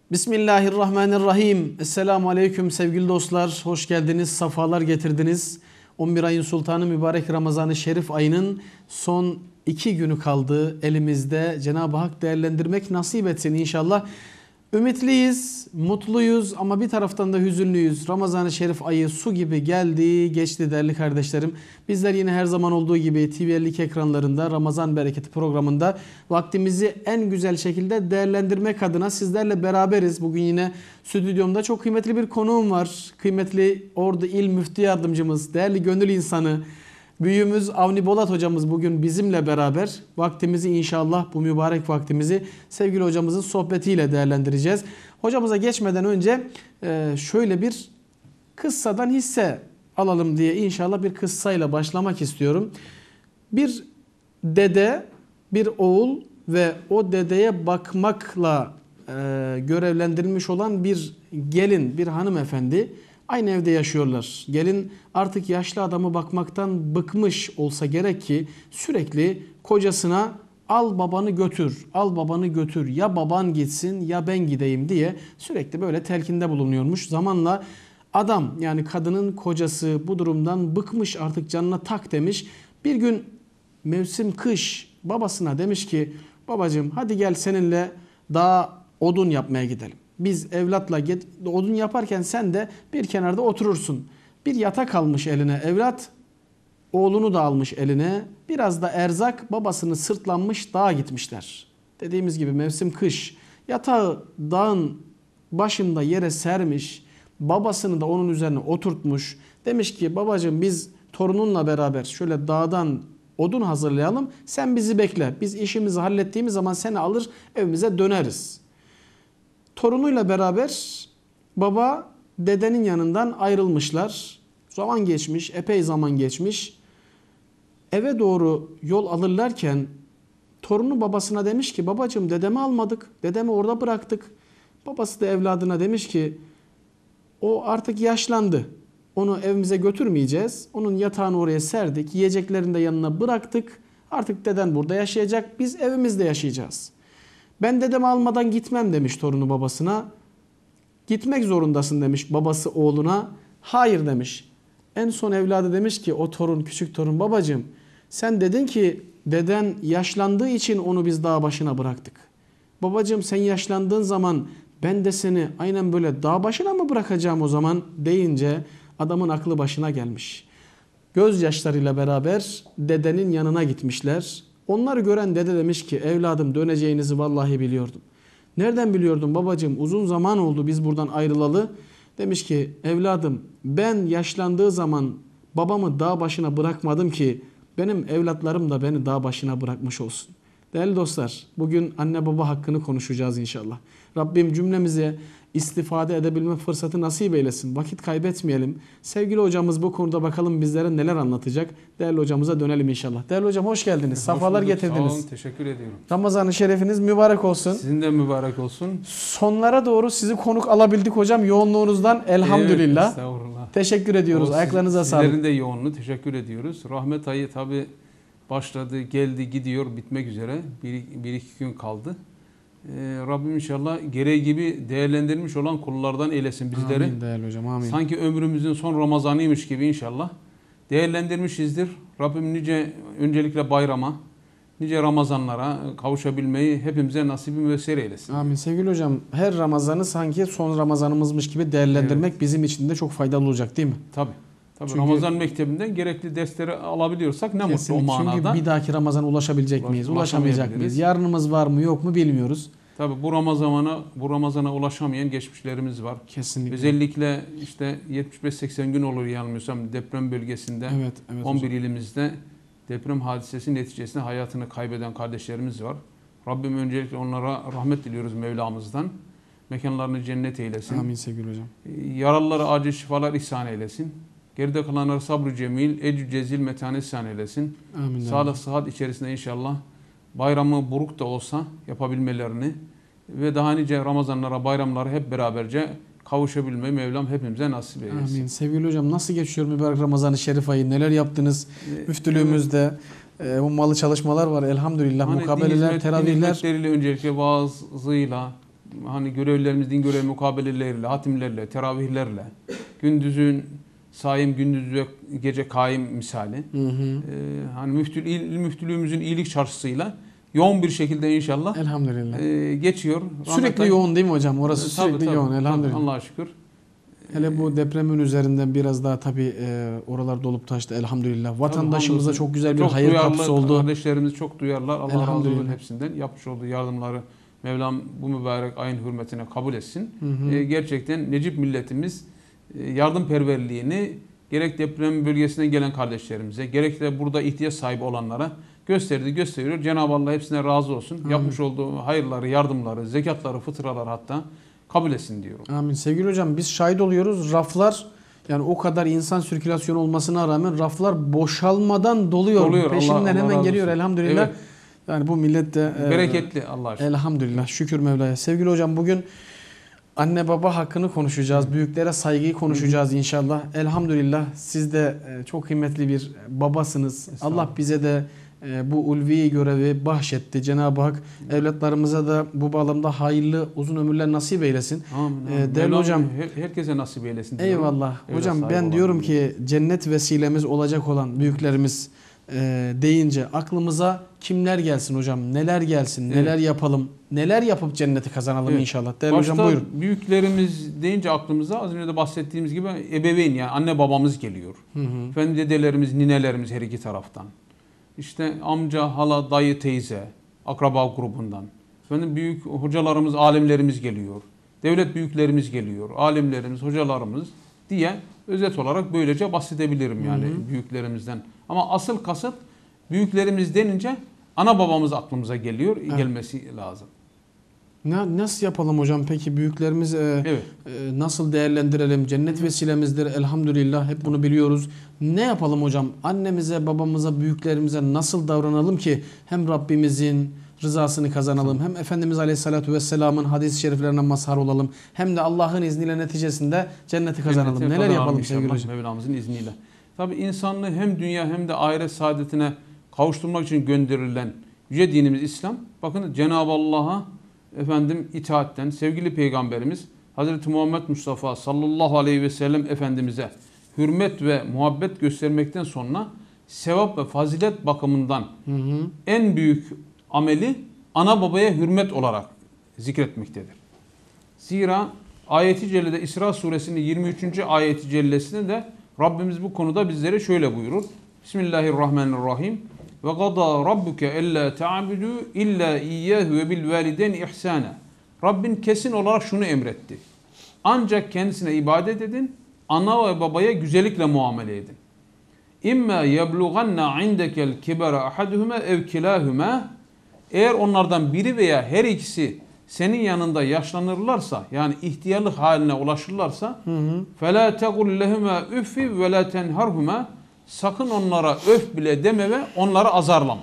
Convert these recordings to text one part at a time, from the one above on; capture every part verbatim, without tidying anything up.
Bismillahirrahmanirrahim. Esselamu Aleyküm sevgili dostlar. Hoş geldiniz, safalar getirdiniz. on bir ayın sultanı mübarek Ramazan-ı Şerif ayının son iki günü kaldı elimizde. Cenab-ı Hak değerlendirmek nasip etsin inşallah. Ümitliyiz, mutluyuz ama bir taraftan da hüzünlüyüz. Ramazan-ı Şerif ayı su gibi geldi, geçti değerli kardeşlerim. Bizler yine her zaman olduğu gibi T V elli ekranlarında Ramazan Bereketi programında vaktimizi en güzel şekilde değerlendirmek adına sizlerle beraberiz. Bugün yine stüdyomda çok kıymetli bir konuğum var. Kıymetli Ordu İl Müftü Yardımcımız, değerli gönül insanı, büyüğümüz Avni Bolat hocamız bugün bizimle beraber. Vaktimizi inşallah bu mübarek vaktimizi sevgili hocamızın sohbetiyle değerlendireceğiz. Hocamıza geçmeden önce şöyle bir kıssadan hisse alalım diye inşallah bir kıssayla başlamak istiyorum. Bir dede, bir oğul ve o dedeye bakmakla görevlendirilmiş olan bir gelin, bir hanımefendi aynı evde yaşıyorlar. Gelin artık yaşlı adamı bakmaktan bıkmış olsa gerek ki sürekli kocasına al babanı götür, al babanı götür, ya baban gitsin ya ben gideyim diye sürekli böyle telkinde bulunuyormuş. Zamanla adam, yani kadının kocası bu durumdan bıkmış, artık canına tak demiş. Bir gün mevsim kış, babasına demiş ki babacığım hadi gel seninle dağa odun yapmaya gidelim. Biz evlatla odun yaparken sen de bir kenarda oturursun. Bir yatak almış eline evlat, oğlunu da almış eline. Biraz da erzak, babasını sırtlanmış dağa gitmişler. Dediğimiz gibi mevsim kış. Yatağı dağın başında yere sermiş. Babasını da onun üzerine oturtmuş. Demiş ki babacığım biz torununla beraber şöyle dağdan odun hazırlayalım. Sen bizi bekle. Biz işimizi hallettiğimiz zaman seni alır evimize döneriz. Torunuyla beraber baba dedenin yanından ayrılmışlar. Zaman geçmiş, epey zaman geçmiş. Eve doğru yol alırlarken torunu babasına demiş ki babacığım dedemi almadık, dedemi orada bıraktık. Babası da evladına demiş ki o artık yaşlandı. Onu evimize götürmeyeceğiz. Onun yatağını oraya serdik, yiyeceklerini de yanına bıraktık. Artık deden burada yaşayacak, biz evimizde yaşayacağız. Ben dedemi almadan gitmem demiş torunu babasına. Gitmek zorundasın demiş babası oğluna. Hayır demiş. En son evladı demiş ki o torun, küçük torun, babacığım sen dedin ki deden yaşlandığı için onu biz dağ başına bıraktık. Babacığım sen yaşlandığın zaman ben de seni aynen böyle dağ başına mı bırakacağım o zaman deyince adamın aklı başına gelmiş. Gözyaşlarıyla beraber dedenin yanına gitmişler. Onları gören dede demiş ki evladım döneceğinizi vallahi biliyordum. Nereden biliyordun babacığım? Uzun zaman oldu biz buradan ayrılalı. Demiş ki evladım ben yaşlandığı zaman babamı dağ başına bırakmadım ki benim evlatlarım da beni dağ başına bırakmış olsun. Değerli dostlar, bugün anne baba hakkını konuşacağız inşallah. Rabbim cümlemize istifade edebilme fırsatı nasip eylesin. Vakit kaybetmeyelim. Sevgili hocamız bu konuda bakalım bizlere neler anlatacak. Değerli hocamıza dönelim inşallah. Değerli hocam hoş geldiniz. Hoş Safalar bulduk, getirdiniz. Sağ olun, teşekkür ediyorum. Ramazan-ı Şerifiniz mübarek olsun. Sizin de mübarek olsun. Sonlara doğru sizi konuk alabildik hocam yoğunluğunuzdan elhamdülillah. Evet, estağfurullah. Teşekkür ediyoruz. O, Ayaklarınıza siz, sağlık. Sizlerin de yoğunluğu teşekkür ediyoruz. Rahmet ayı tabi başladı, geldi, gidiyor, bitmek üzere. Bir, bir iki gün kaldı. Ee, Rabbim inşallah gereği gibi değerlendirilmiş olan kullardan eylesin bizleri. Amin değerli hocam, amin. Sanki ömrümüzün son Ramazanıymış gibi inşallah değerlendirmişizdir. Rabbim nice öncelikle bayrama, nice Ramazanlara kavuşabilmeyi hepimize nasibi müyesser eylesin. Amin. Sevgili hocam her Ramazan'ı sanki son Ramazanımızmış gibi değerlendirmek evet. bizim için de çok faydalı olacak değil mi? Tabii. Tabii Çünkü, Ramazan mektebinden gerekli dersleri alabiliyorsak ne mutlu o manada. Çünkü bir dahaki Ramazan'a ulaşabilecek Ulaş, miyiz, ulaşamayacak mıyız? Yarınımız var mı yok mu bilmiyoruz. Tabii bu Ramazan'a bu Ramazan'a ulaşamayan geçmişlerimiz var. Kesinlikle. Özellikle işte yetmiş beş seksen gün olur yanılmıyorsam deprem bölgesinde evet, evet on bir hocam. ilimizde deprem hadisesi neticesinde hayatını kaybeden kardeşlerimiz var. Rabbim öncelikle onlara rahmet diliyoruz Mevlamızdan. Mekanlarını cennet eylesin. Amin sevgili hocam. Yaralılara acil şifalar ihsan eylesin. Geride kalanlara sabr-ı cemil, ecü cezil metanet ihsan eylesin. Amin. Sağlık, sıhhat içerisinde inşallah bayramı buruk da olsa yapabilmelerini ve daha nice Ramazanlara, bayramlara hep beraberce kavuşabilmeyi Mevlam hepimize nasip eylesin. Amin. Sevgili hocam nasıl geçiyor mübarek Ramazan-ı Şerif ayı? Neler yaptınız? Ee, Müftülüğümüzde e, ummalı çalışmalar var elhamdülillah. Hani mukabeleler, teravihler. Din hizmetleriyle öncelikle vaazıyla, hani görevlerimiz, din görev mukabeleleriyle, hatimlerle, teravihlerle, gündüzün saim, gündüz ve gece kaim misali. Hı hı. Ee, hani müftül, il, il müftülüğümüzün iyilik çarşısıyla yoğun bir şekilde inşallah Elhamdülillah. e, geçiyor. Sürekli Rahmet ay- yoğun değil mi hocam? Orası Tabii, sürekli tabii, yoğun tabii. elhamdülillah. Allah'a şükür. Hele bu depremin üzerinden biraz daha tabii e, oralar dolup taştı elhamdülillah. Vatandaşımıza hamdolsun. çok güzel bir Çok hayır duyarlı kapısı oldu. Kardeşlerimiz çok duyarlar. Allah razı olsun Elhamdülillah. hepsinden. Yapmış olduğu yardımları Mevlam bu mübarek ayın hürmetine kabul etsin. Hı hı. Ee, gerçekten Necip milletimiz e, yardımperverliğini gerek deprem bölgesinden gelen kardeşlerimize, gerek de burada ihtiyaç sahibi olanlara gösterdi, gösteriyor. Cenab-ı Allah hepsine razı olsun. Amin. Yapmış olduğu hayırları, yardımları, zekatları, fıtraları hatta kabul etsin diyorum. Amin. Sevgili hocam biz şahit oluyoruz. Raflar yani o kadar insan sirkülasyonu olmasına rağmen raflar boşalmadan doluyor. Doluyor. Peşinden Allah- Allah hemen razı geliyor olsun. elhamdülillah. Evet. Yani bu millet de e, Bereketli Allah'a şükür. elhamdülillah şükür Mevla'ya. Sevgili hocam bugün anne baba hakkını konuşacağız. Büyüklere saygıyı konuşacağız inşallah. Elhamdülillah siz de e, çok kıymetli bir babasınız. Estağfurullah. Allah bize de e, bu ulvi görevi bahşetti. Cenab-ı Hak evlatlarımıza da bu bağlamda hayırlı uzun ömürler nasip eylesin. Amin, Ee, amin. değerli Mevlam hocam, her- herkese nasip eylesin diyorum. Eyvallah. Evlat Hocam sahibi ben olan diyorum diyorum. ki cennet vesilemiz olacak olan büyüklerimiz e, deyince aklımıza kimler gelsin hocam? Neler gelsin? Evet. Neler yapalım? Neler yapıp cenneti kazanalım Evet. inşallah. Değerli Başta hocam buyurun. büyüklerimiz deyince aklımıza az önce de bahsettiğimiz gibi ebeveyn yani anne babamız geliyor. Hı hı. Efendim dedelerimiz, ninelerimiz her iki taraftan. İşte amca, hala, dayı, teyze, akraba grubundan. Efendim büyük hocalarımız, alimlerimiz geliyor. Devlet büyüklerimiz geliyor. Alimlerimiz, hocalarımız diye özet olarak böylece bahsedebilirim yani Hı hı. büyüklerimizden. Ama asıl kasıt büyüklerimiz denince ana babamız aklımıza geliyor, Evet. gelmesi lazım. Ne, nasıl yapalım hocam peki büyüklerimiz e, Evet. e, nasıl değerlendirelim? Cennet vesilemizdir elhamdülillah hep bunu biliyoruz. Ne yapalım hocam? Annemize, babamıza, büyüklerimize nasıl davranalım ki hem Rabbimizin rızasını kazanalım hem Efendimiz Aleyhisselatü Vesselam'ın hadis-i şeriflerine mazhar olalım hem de Allah'ın izniyle neticesinde cenneti kazanalım. Cennete Neler kazanalım yapalım inşallah sevgili hocam? Mevlamızın izniyle. Tabi insanlığı hem dünya hem de ahiret saadetine kavuşturmak için gönderilen yüce dinimiz İslam. Bakın Cenab-ı Allah'a efendim itaatten sevgili peygamberimiz Hazreti Muhammed Mustafa sallallahu aleyhi ve sellem Efendimiz'e hürmet ve muhabbet göstermekten sonra sevap ve fazilet bakımından Hı hı. en büyük ameli ana babaya hürmet olarak zikretmektedir. Zira ayeti cellede İsra suresinin yirmi üçüncü ayeti cellesinde de Rabbimiz bu konuda bizlere şöyle buyurur. Bismillahirrahmanirrahim. Ve gada rabbuke alla ta'budu illa iyyahu ve bil valideyni ihsana. Rabbin kesin olarak şunu emretti. Ancak kendisine ibadet edin, ana ve babaya güzellikle muamele edin. İmma yeblughanna indekel kibara ahaduhuma ev kilahuma. Eğer onlardan biri veya her ikisi senin yanında yaşlanırlarsa yani ihtiyarlık haline ulaşırlarsa فَلَا تَقُلْ لَهُمَا اُفِّ وَلَا تَنْهَرْهُمَا sakın onlara öf bile deme ve onları azarlama.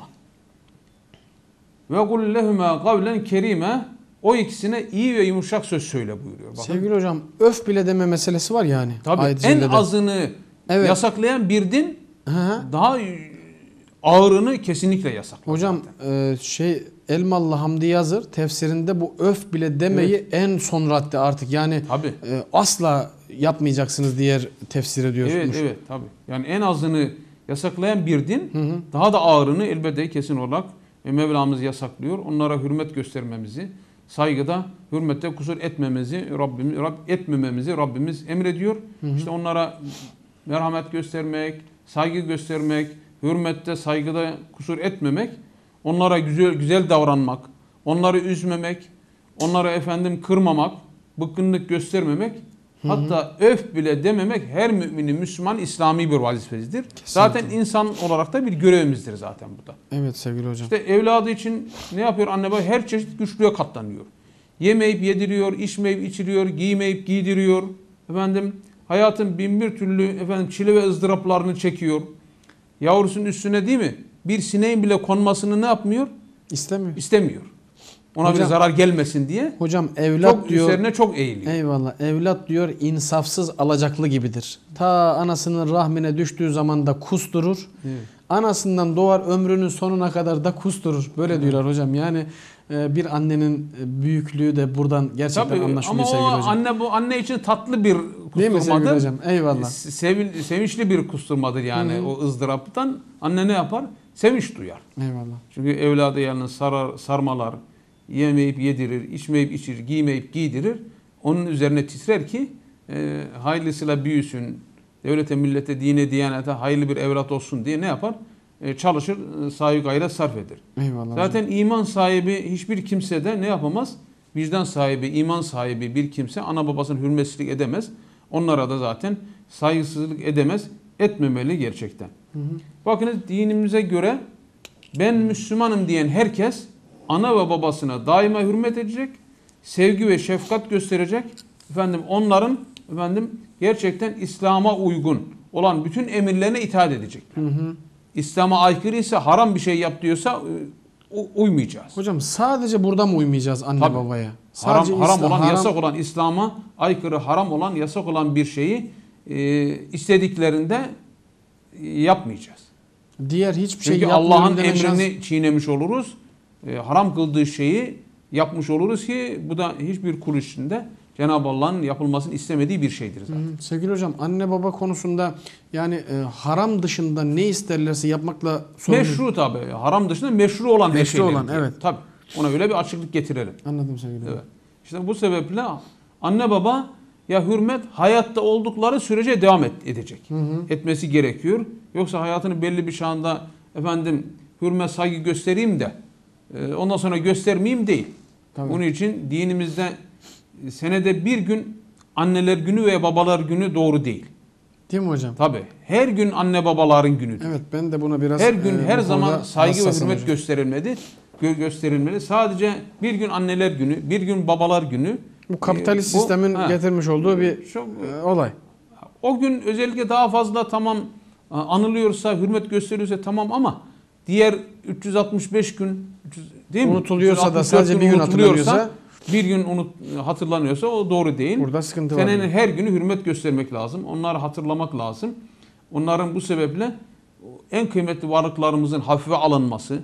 وَقُلْ لَهُمَا قَوْلًا كَرِيمًا o ikisine iyi ve yumuşak söz söyle buyuruyor. Bakın. Sevgili hocam öf bile deme meselesi var yani. Tabii ayet-i en cellede. azını Evet. yasaklayan bir din Hı hı. daha ağırını kesinlikle yasaklar. Hocam zaten. e, şey Elmalı Hamdi Yazır tefsirinde bu öf bile demeyi en son radde artık yani Tabii. e, asla yapmayacaksınız diğer tefsir ediyormuş. Evet evet tabii. Yani en azını yasaklayan bir din Hı hı. daha da ağırını elbette kesin olarak e, Mevlamız yasaklıyor. Onlara hürmet göstermemizi, saygıda, hürmette kusur etmemizi, Rabbimiz Rab, etmememizi Rabbimiz emrediyor. Hı hı. İşte onlara merhamet göstermek, saygı göstermek, hürmette, saygıda kusur etmemek, onlara güzel güzel davranmak, onları üzmemek, onları efendim kırmamak, bıkkınlık göstermemek, Hı hı. hatta öf bile dememek her müminin, Müslüman İslami bir vazifesidir. Zaten insan olarak da bir görevimizdir zaten bu da. Evet sevgili hocam. İşte evladı için ne yapıyor anne baba? Her çeşit güçlüğe katlanıyor. Yemeyip yediriyor, içmeyip içiriyor, giymeyip giydiriyor. Efendim hayatın bin bir türlü efendim çile ve ızdıraplarını çekiyor. Yavrusunun üstüne değil mi? Bir sineğin bile konmasını ne yapmıyor? İstemiyor. İstemiyor. Ona Hocam- bir zarar gelmesin diye. Hocam evlat Çok diyor. üzerine çok eğiliyor. Eyvallah. Evlat diyor insafsız alacaklı gibidir. Ta anasının rahmine düştüğü zaman da kusturur. Evet. Anasından doğar, ömrünün sonuna kadar da kusturur. Böyle diyorlar hocam. Yani e, bir annenin büyüklüğü de buradan gerçekten Tabii, anlaşılıyor ama sevgili o hocam. anne bu anne için tatlı bir Değil mi sevgili kusturmadır. hocam? Eyvallah. Sevil, sevinçli bir kusturmadır yani. Hı hı. O ızdıraptan anne ne yapar? Sevinç duyar. Eyvallah. Çünkü evladı yanına sarar, sarmalar, yemeyip yedirir, içmeyip içirir, giymeyip giydirir. Onun üzerine titrer ki e, hayırlısıyla büyüsün, devlete, millete, dine, diyanete hayırlı bir evlat olsun diye ne yapar? E, çalışır, e, sahi gayret sarf eder. Eyvallah. Zaten hocam. iman sahibi hiçbir kimse de ne yapamaz? Vicdan sahibi, iman sahibi bir kimse ana babasını hürmetsizlik edemez. Onlara da zaten saygısızlık edemez, etmemeli gerçekten. Hı hı. Bakınız dinimize göre ben Müslümanım diyen herkes ana ve babasına daima hürmet edecek, sevgi ve şefkat gösterecek. Efendim onların efendim gerçekten İslam'a uygun olan bütün emirlerine itaat edecek. Hı hı. İslam'a aykırı ise haram bir şey yap diyorsa e, uymayacağız. Hocam sadece burada mı uymayacağız anne Tabii. babaya? Haram, Sadece haram İslam- olan, haram- yasak olan, İslam'a aykırı, haram olan, yasak olan bir şeyi e, istediklerinde e, yapmayacağız. Diğer hiçbir şey Çünkü yapmıyorum Allah'ın deme şans- emrini çiğnemiş oluruz. E, haram kıldığı şeyi yapmış oluruz ki bu da hiçbir kul içinde Cenab-ı Allah'ın yapılmasını istemediği bir şeydir zaten. Hı, sevgili hocam anne baba konusunda yani e, haram dışında ne isterlerse yapmakla sorumlu. Meşru tabi. Haram dışında meşru olan her Meşru şeyleri olan, diyelim. evet. Tabi. Ona öyle bir açıklık getirelim. Anladım sevgili hocam. Evet. İşte bu sebeple anne baba ya hürmet hayatta oldukları sürece devam et, edecek. Hı hı. Etmesi gerekiyor. Yoksa hayatının belli bir şanda efendim hürmet saygı göstereyim de e, ondan sonra göstermeyeyim değil. Tabii. Bunun için dinimizde senede bir gün anneler günü veya babalar günü doğru değil. Değil mi hocam? Tabi. Her gün anne babaların günüdür. Evet ben de buna biraz Her gün e, her bu zaman konuda saygı ve hassasım hürmet hocam. gösterilmeli. Gö- gösterilmeli. Sadece bir gün anneler günü, bir gün babalar günü. Bu kapitalist e, bu- sistemin ha, getirmiş olduğu bir çok, e, olay. o gün özellikle daha fazla tamam anılıyorsa, hürmet gösteriliyorsa tamam ama diğer üç yüz altmış beş gün değil mi? Unutuluyorsa da üç yüz altmış dört sadece bir gün unutuluyorsa, hatırlanıyorsa bir gün unut, hatırlanıyorsa o doğru değil. burada sıkıntı var. Senenin her günü hürmet göstermek lazım. Onları hatırlamak lazım. Onların bu sebeple en kıymetli varlıklarımızın hafife alınması,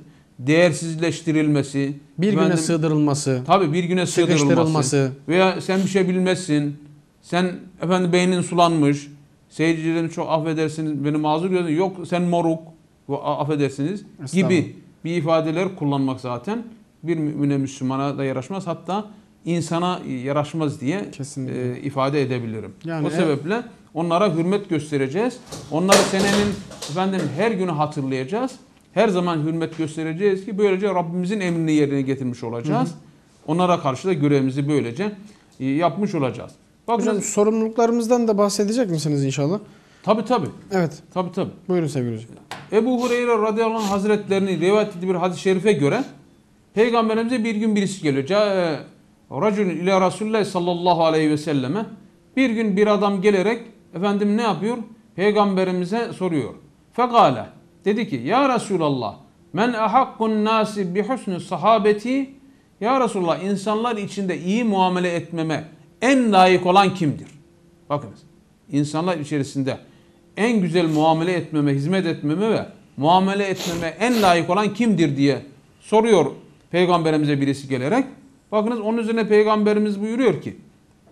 değersizleştirilmesi, Bir güne efendim, sığdırılması, tabii bir güne sığdırılması sıkıştırılması. veya sen bir şey bilmezsin, sen efendim beynin sulanmış, seyircilerin çok affedersiniz beni mazur görün, yok sen moruk, bu affedersiniz gibi bir ifadeler kullanmak zaten bir mümine Müslümana da yaraşmaz, hatta insana yaraşmaz diye Kesinlikle. e, ifade edebilirim. Yani o e- sebeple onlara hürmet göstereceğiz. Onları senenin efendim her günü hatırlayacağız. Her zaman hürmet göstereceğiz ki böylece Rabbimizin emrini yerine getirmiş olacağız. Hı hı. Onlara karşı da görevimizi böylece e, yapmış olacağız. Bakın Hocam sorumluluklarımızdan da bahsedecek misiniz inşallah? tabi tabi. Evet. Tabi tabi. Buyurun sevgili hocam. Ebu Hureyre radıyallahu anh hazretlerinin rivayet ettiği bir hadis-i şerife göre Peygamberimize bir gün birisi geliyor. Câe racülün ila Resulullah sallallahu aleyhi ve selleme. Bir gün bir adam gelerek efendim ne yapıyor? Peygamberimize soruyor. Fekale dedi ki ya Resulallah men ahakkun nasi bi husnü sahabeti, ya Resulullah insanlar içinde iyi muamele etmeme en layık olan kimdir? Bakınız insanlar içerisinde en güzel muamele etmeme, hizmet etmeme ve muamele etmeme en layık olan kimdir diye soruyor Peygamberimize birisi gelerek. Bakınız onun üzerine Peygamberimiz buyuruyor ki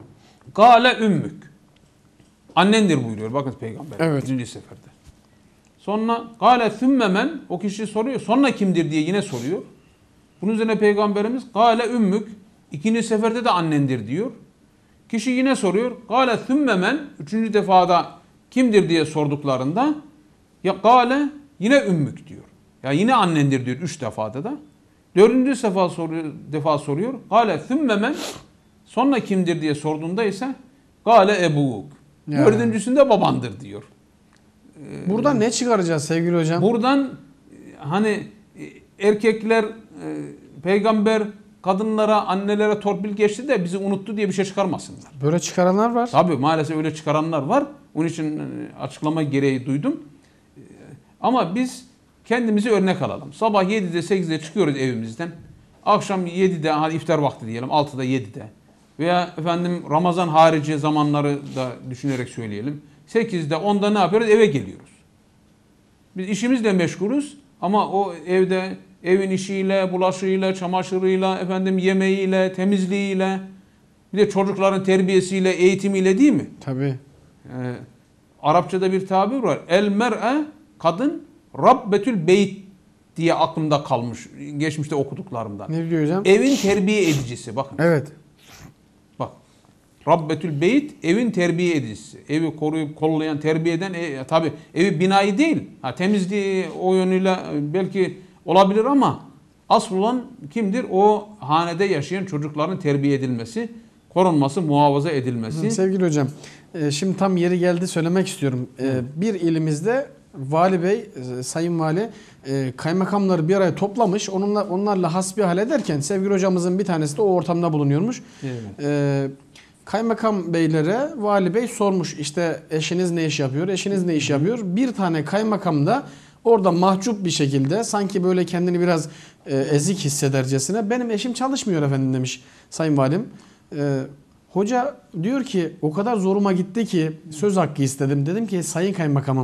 Gale ümmük. Annendir buyuruyor. Bakın Peygamber. Evet. Birinci seferde. Sonra Gale thümmemen, o kişi soruyor. Sonra kimdir diye yine soruyor. Bunun üzerine Peygamberimiz Gale ümmük. İkinci seferde de annendir diyor. Kişi yine soruyor. Gale thümmemen. Üçüncü defada kimdir diye sorduklarında ya Gale yine ümmük diyor. Ya yine annendir diyor üç defada da. Dördüncü defa soruyor, defa soruyor. Gale thümmemen. Sonra kimdir diye sorduğunda ise Gale ebuk. Yani. Dördüncüsünde babandır diyor. Buradan ne çıkaracağız sevgili hocam? Buradan hani erkekler peygamber kadınlara, annelere torpil geçti de bizi unuttu diye bir şey çıkarmasınlar. Böyle çıkaranlar var. Tabii maalesef öyle çıkaranlar var. Onun için açıklama gereği duydum. Ama biz kendimizi örnek alalım. Sabah yedide sekizde çıkıyoruz evimizden. Akşam yedide hadi iftar vakti diyelim altıda yedide. Veya efendim Ramazan harici zamanları da düşünerek söyleyelim. sekizde onda ne yapıyoruz? Eve geliyoruz. Biz işimizle meşgulüz ama o evde evin işiyle, bulaşığıyla, çamaşırıyla, efendim yemeğiyle, temizliğiyle, bir de çocukların terbiyesiyle, eğitimiyle değil mi? Tabii. Ee, Arapçada bir tabir var. El mer'e, kadın, Rabbetül beyt diye aklımda kalmış. Geçmişte okuduklarımdan. Ne diyor hocam? Evin terbiye edicisi. Bakın. Evet. Bak. Rabbetül beyt, evin terbiye edicisi. Evi koruyup kollayan, terbiye eden, e, tabi evi binayı değil. Ha, temizliği o yönüyle belki olabilir ama asıl olan kimdir? O hanede yaşayan çocukların terbiye edilmesi, korunması, muhafaza edilmesi. Hı, sevgili hocam, e, şimdi tam yeri geldi söylemek istiyorum. E, bir ilimizde Vali Bey, e, Sayın Vali e, kaymakamları bir araya toplamış. Onunla, onlarla hasbihal ederken sevgili hocamızın bir tanesi de o ortamda bulunuyormuş. Evet. E, kaymakam beylere Vali Bey sormuş, işte eşiniz ne iş yapıyor, eşiniz ne iş yapıyor. Bir tane kaymakam da orada mahcup bir şekilde sanki böyle kendini biraz e, ezik hissedercesine benim eşim çalışmıyor efendim demiş Sayın Valim. E, hoca diyor ki o kadar zoruma gitti ki söz hakkı istedim. Dedim ki Sayın Kaymakamım,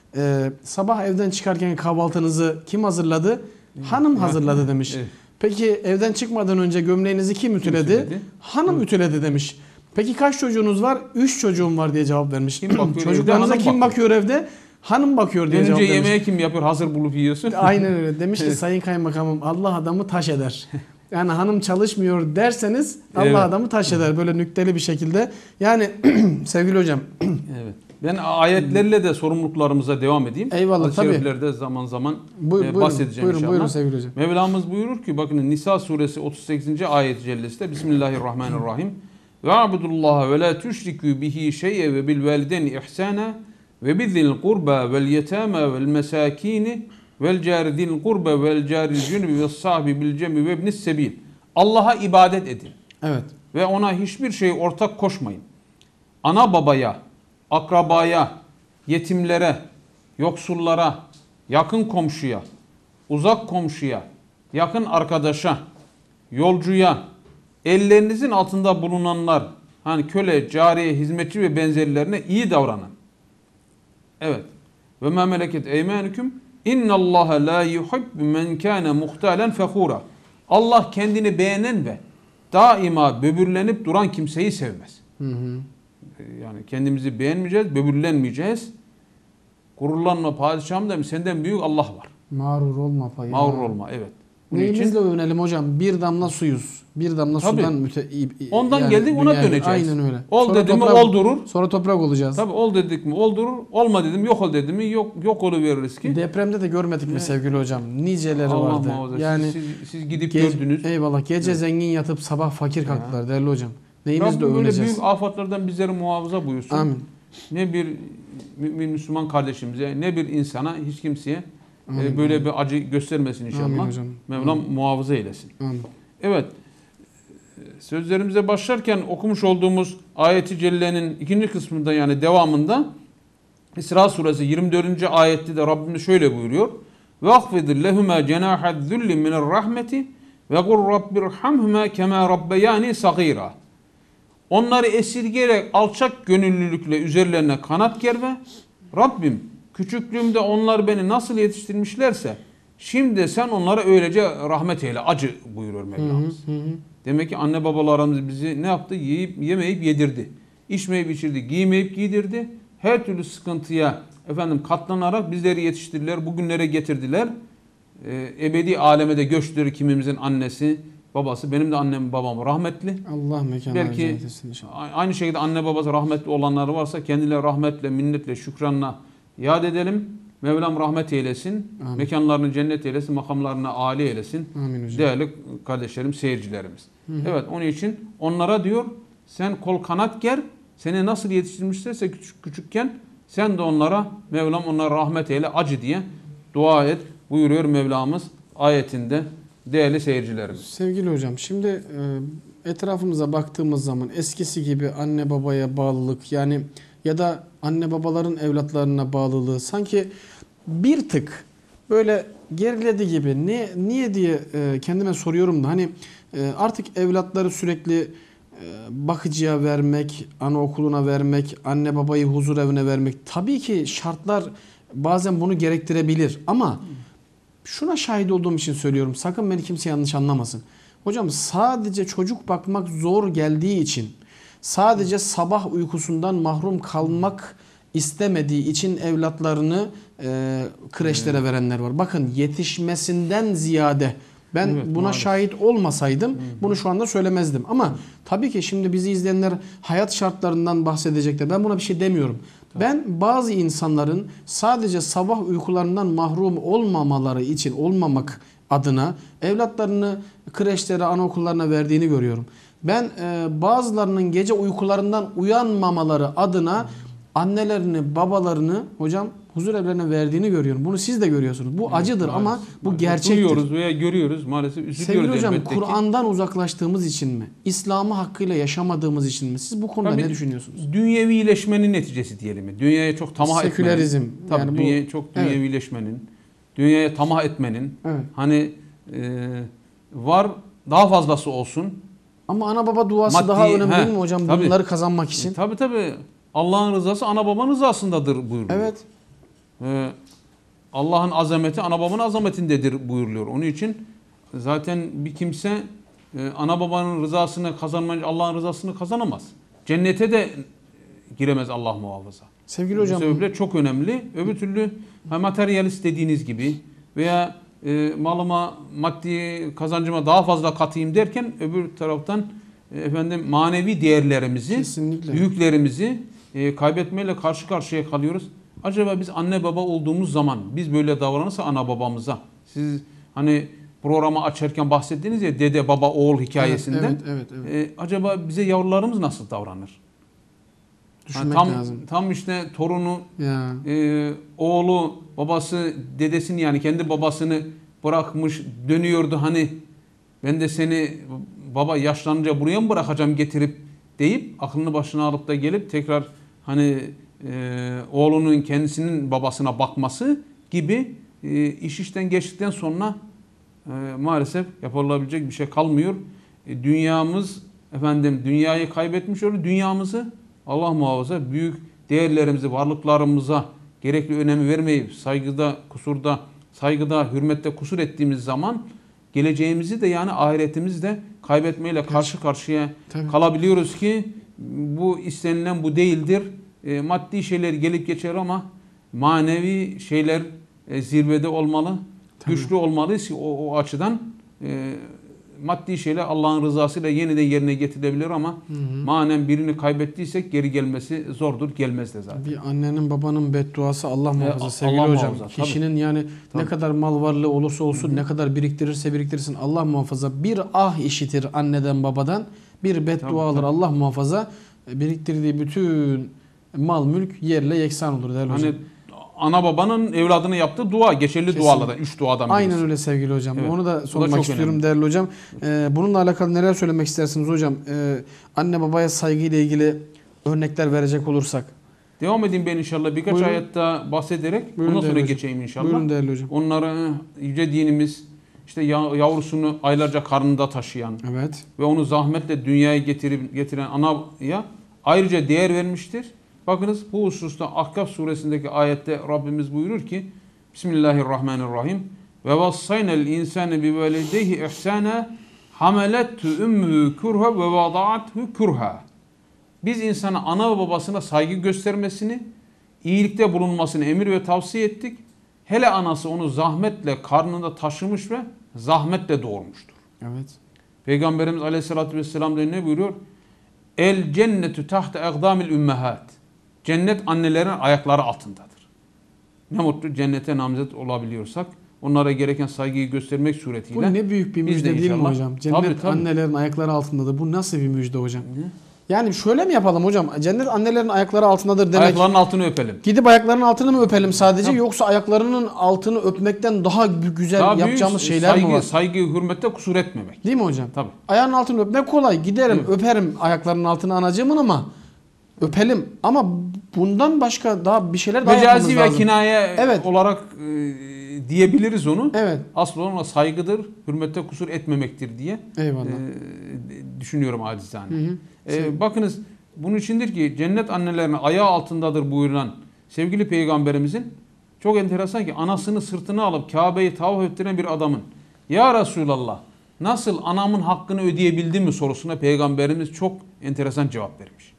e, sabah evden çıkarken kahvaltınızı kim hazırladı? Hanım hazırladı demiş. Evet. Peki evden çıkmadan önce gömleğinizi kim ütüledi? ütüledi? Hanım Evet. ütüledi demiş. Peki kaç çocuğunuz var? Üç çocuğum var diye cevap vermiş. Kim bakıyor evde? Çocuklarınıza Hanım kim bakıyor. bakıyor evde? Hanım bakıyor diye Önce cevap vermiş. yemeği kim yapıyor? Hazır bulup yiyorsun. Aynen öyle. Demiş ki Evet. Sayın Kaymakamım, Allah adamı taş eder. Yani hanım çalışmıyor derseniz Allah Evet. adamı taş eder. Böyle nükteli bir şekilde. Yani sevgili hocam. Evet. Ben ayetlerle de sorumluluklarımıza devam edeyim. Eyvallah, Hadis-i tabii. şeriflerde zaman zaman Buyur, e, buyurun, bahsedeceğim buyurun, inşallah. buyurun sevgili hocam. Mevlamız buyurur ki bakın Nisa suresi otuz sekizinci ayet-i cellesinde Bismillahirrahmanirrahim. Ve abudullaha ve la tüşrikû bihi şey'e ve bil valideyni ihsana ve bizil kurba vel yetama vel mesakini vel caridil kurba vel caril cunubi ve sahibi bil cemi ve ibnis sebil. Allah'a ibadet edin Evet. ve ona hiçbir şey ortak koşmayın. Ana babaya, akrabaya, yetimlere, yoksullara, yakın komşuya, uzak komşuya, yakın arkadaşa, yolcuya, ellerinizin altında bulunanlar, hani köle, cariye, hizmetçi ve benzerlerine iyi davranın. Evet. Ve ma meleket eymanukum innallaha la yuhibbu men kana muhtalen fehura. Allah kendini beğenen ve daima böbürlenip duran kimseyi sevmez. Hı hı. Yani kendimizi beğenmeyeceğiz, böbürlenmeyeceğiz. Gururlanma padişahım demiş, senden büyük Allah var. Mağrur olma payı. Mağrur olma, evet. Bunun için Neyimizle övünelim hocam? Bir damla suyuz. Bir damla Tabii. sudan müte... ondan yani geldik ona dünyaya- döneceğiz. Aynen öyle. Ol Sonra dedim mi toprak- oldurur. Sonra toprak olacağız. Tabii ol dedik mi oldurur. Olma dedim yok ol dedim mi yok yok oluveririz ki. Depremde de görmedik mi Evet. sevgili hocam? Niceleri Allah vardı. muhafaza. Yani siz, siz gidip ge- gördünüz. eyvallah. Gece Evet. zengin yatıp sabah fakir kalktılar değerli hocam. Neyimizle Rabbim böyle övüneceğiz? büyük afatlardan bizleri muhafaza buyursun. Amin. Ne bir mümin Müslüman kardeşimize ne bir insana hiç kimseye Amin. e, böyle bir acı göstermesin inşallah. Amin hocam. Mevlam muhafaza eylesin. Amin. Evet. Sözlerimize başlarken okumuş olduğumuz ayeti cellenin ikinci kısmında yani devamında İsra suresi yirmi dördüncü ayette de Rabbimiz şöyle buyuruyor. Ve ahfidir lehuma cenahad zulli minir rahmeti ve kur rabbirhamhuma kema rabbeyani sagira. Onları esirgeyerek alçak gönüllülükle üzerlerine kanat ger ve Rabbim küçüklüğümde onlar beni nasıl yetiştirmişlerse şimdi sen onlara öylece rahmet eyle, acı buyuruyor Mevlamız. Hı hı hı. Demek ki anne babalarımız bizi ne yaptı? Yiyip yemeyip yedirdi. İçmeyip içirdi, giymeyip giydirdi. Her türlü sıkıntıya efendim katlanarak bizleri yetiştirdiler, bugünlere getirdiler. Ee, ebedi aleme de göçtüler kimimizin annesi, babası. Benim de annem babam rahmetli. Allah mekanı Belki cennet etsin inşallah. aynı şekilde anne babası rahmetli olanları varsa kendileri rahmetle, minnetle, şükranla yad edelim. Mevlam rahmet eylesin. Amin. Mekanlarını cennet eylesin, makamlarını âli eylesin. Amin hocam. Değerli kardeşlerim, seyircilerimiz. Hı hı. Evet, onun için onlara diyor sen kol kanat ger, seni nasıl yetiştirmişlerse küçük küçükken sen de onlara Mevlam onlara rahmet eyle, acı diye dua et buyuruyor Mevlamız ayetinde değerli seyircilerimiz. Sevgili hocam, şimdi e, etrafımıza baktığımız zaman eskisi gibi anne babaya bağlılık yani ya da anne babaların evlatlarına bağlılığı sanki bir tık böyle geriledi gibi. Ne niye diye e, kendime soruyorum da hani e, artık evlatları sürekli e, bakıcıya vermek, anaokuluna vermek, anne babayı huzur evine vermek tabii ki şartlar bazen bunu gerektirebilir. Ama şuna şahit olduğum için söylüyorum. Sakın beni kimse yanlış anlamasın. Hocam sadece çocuk bakmak zor geldiği için, sadece sabah uykusundan mahrum kalmak istemediği için evlatlarını e, kreşlere evet. verenler var. Bakın yetişmesinden ziyade ben evet, buna maalesef. şahit olmasaydım Hı-hı. bunu şu anda söylemezdim. Ama Hı-hı. tabii ki şimdi bizi izleyenler hayat şartlarından bahsedecekler. Ben buna bir şey demiyorum. Tabii. Ben bazı insanların sadece sabah uykularından mahrum olmamaları için, olmamak adına evlatlarını kreşlere, anaokullarına verdiğini görüyorum. Ben e, bazılarının gece uykularından uyanmamaları adına annelerini, babalarını hocam huzur evlerine verdiğini görüyorum. Bunu siz de görüyorsunuz. Bu evet, acıdır maalesef. Ama bu maalesef. gerçektir. Duyuyoruz veya görüyoruz maalesef. Üzülüyoruz Sevgili hocam, elbette Kur'an'dan uzaklaştığımız için mi? İslam'ı hakkıyla yaşamadığımız için mi? Siz bu konuda Tabii, ne düşünüyorsunuz? Dünyevileşmenin neticesi diyelim mi? Dünyaya çok tamah etmenin. Sekülerizm. Tabii yani dünya, bu, çok dünyevileşmenin. Evet. Dünyaya tamah etmenin. Evet. Hani e, var daha fazlası olsun. Ama ana baba duası Maddi, daha önemli he, değil mi hocam? tabii. Bunları kazanmak için. E, tabii tabii. Allah'ın rızası ana babanın rızasındadır buyuruyor. Evet. Ee, Allah'ın azameti ana babanın azametindedir buyuruluyor. Onun için zaten bir kimse e, ana babanın rızasını kazanmayınca Allah'ın rızasını kazanamaz. Cennete de giremez Allah muhafaza. Sevgili hocam. Bu sebeple çok önemli. Öbür türlü ha, materyalist dediğiniz gibi veya e, malıma, maddi kazancıma daha fazla katayım derken öbür taraftan e, efendim manevi değerlerimizi, Kesinlikle. büyüklerimizi e, kaybetmeyle karşı karşıya kalıyoruz. Acaba biz anne baba olduğumuz zaman biz böyle davranırsa ana babamıza, siz hani programı açarken bahsettiniz ya dede baba oğul hikayesinden. Evet, evet, evet, evet. E, acaba bize yavrularımız nasıl davranır? Düşünmek yani tam, lazım. Tam işte torunu, ya. e, oğlu, babası, dedesini yani kendi babasını bırakmış dönüyordu hani ben de seni baba yaşlanınca buraya mı bırakacağım getirip deyip aklını başına alıp da gelip tekrar hani e, oğlunun kendisinin babasına bakması gibi e, iş işten geçtikten sonra e, maalesef yapılabilecek bir şey kalmıyor. E, dünyamız efendim dünyayı kaybetmiş oluyor. Dünyamızı Allah muhafaza büyük değerlerimizi, varlıklarımıza gerekli önemi vermeyip saygıda, kusurda, saygıda, hürmette kusur ettiğimiz zaman geleceğimizi de yani ahiretimizi de kaybetmeyle karşı karşıya Tabii. kalabiliyoruz ki bu istenilen bu değildir. E, maddi şeyler gelip geçer ama manevi şeyler e, zirvede olmalı, Tabii. güçlü olmalı ki o, o açıdan e, maddi şeyler Allah'ın rızasıyla yeniden yerine getirilebilir ama hı hı. manen birini kaybettiysek geri gelmesi zordur, gelmez de zaten. Bir annenin babanın bedduası Allah muhafaza e, sevgili Allah hocam. Muhafaza, Kişinin tabii. yani tabii. ne kadar mal varlığı olursa olsun, hı hı. ne kadar biriktirirse biriktirsin Allah muhafaza. Bir ah işitir anneden babadan, bir beddua tabii, alır tabii. Allah muhafaza. Biriktirdiği bütün mal mülk yerle yeksan olur değerli hani, hocam. Ana babanın evladına yaptığı dua, geçerli Kesin. dualardan, üç duadan birisi. Aynen öyle sevgili hocam. Evet. Onu da sormak da istiyorum önemli. değerli hocam. Ee, bununla alakalı neler söylemek istersiniz hocam? Ee, anne babaya saygıyla ilgili örnekler verecek olursak. Devam edeyim ben inşallah. Birkaç Buyurun. ayette bahsederek Buyurun ondan sonra hocam. geçeyim inşallah. Buyurun değerli hocam. Onları yüce dinimiz işte yavrusunu aylarca karnında taşıyan evet. ve onu zahmetle dünyaya getirip getiren anaya ayrıca değer vermiştir. Bakınız bu hususta Ahkaf suresindeki ayette Rabbimiz buyurur ki Bismillahirrahmanirrahim ve vassaynel insane bi valideyhi ihsana hamalettu ummuhu kurha ve vada'athu kurha. Biz insana ana ve babasına saygı göstermesini, iyilikte bulunmasını emir ve tavsiye ettik. Hele anası onu zahmetle karnında taşımış ve zahmetle doğurmuştur. Evet. Peygamberimiz Aleyhisselatü Vesselam da ne buyuruyor? El cennetu tahte egdamil ümmehat. Cennet annelerin ayakları altındadır. Ne mutlu cennete namzet olabiliyorsak onlara gereken saygıyı göstermek suretiyle. Bu ne büyük bir müjde değil mi hocam? Cennet tabii, tabii. annelerin ayakları altındadır. Bu nasıl bir müjde hocam? Ne? Yani şöyle mi yapalım hocam? Cennet annelerin ayakları altındadır demek. Ayaklarının altını öpelim. Gidip ayaklarının altını mı öpelim sadece tabii. yoksa ayaklarının altını öpmekten daha güzel daha yapacağımız büyük, şeyler saygı, mi var? Saygı, hürmette kusur etmemek. Değil mi hocam? Tabii. Ayağının altını öpmek kolay. Giderim evet. öperim ayaklarının altını anacığımın ama öpelim. Ama bundan başka daha bir şeyler daha Mecazi yapmamız lazım. Mecazi ve kinaye evet. olarak e, diyebiliriz onu. Evet. Asıl ona saygıdır, hürmette kusur etmemektir diye Eyvallah. E, düşünüyorum acizane. Hı hı. E, bakınız bunun içindir ki cennet annelerinin ayağı altındadır buyurulan sevgili peygamberimizin Çok enteresan ki anasını sırtına alıp Kabe'yi tavaf ettiren bir adamın ya Resulallah nasıl anamın hakkını ödeyebildi mi sorusuna Peygamberimiz çok enteresan cevap vermiş.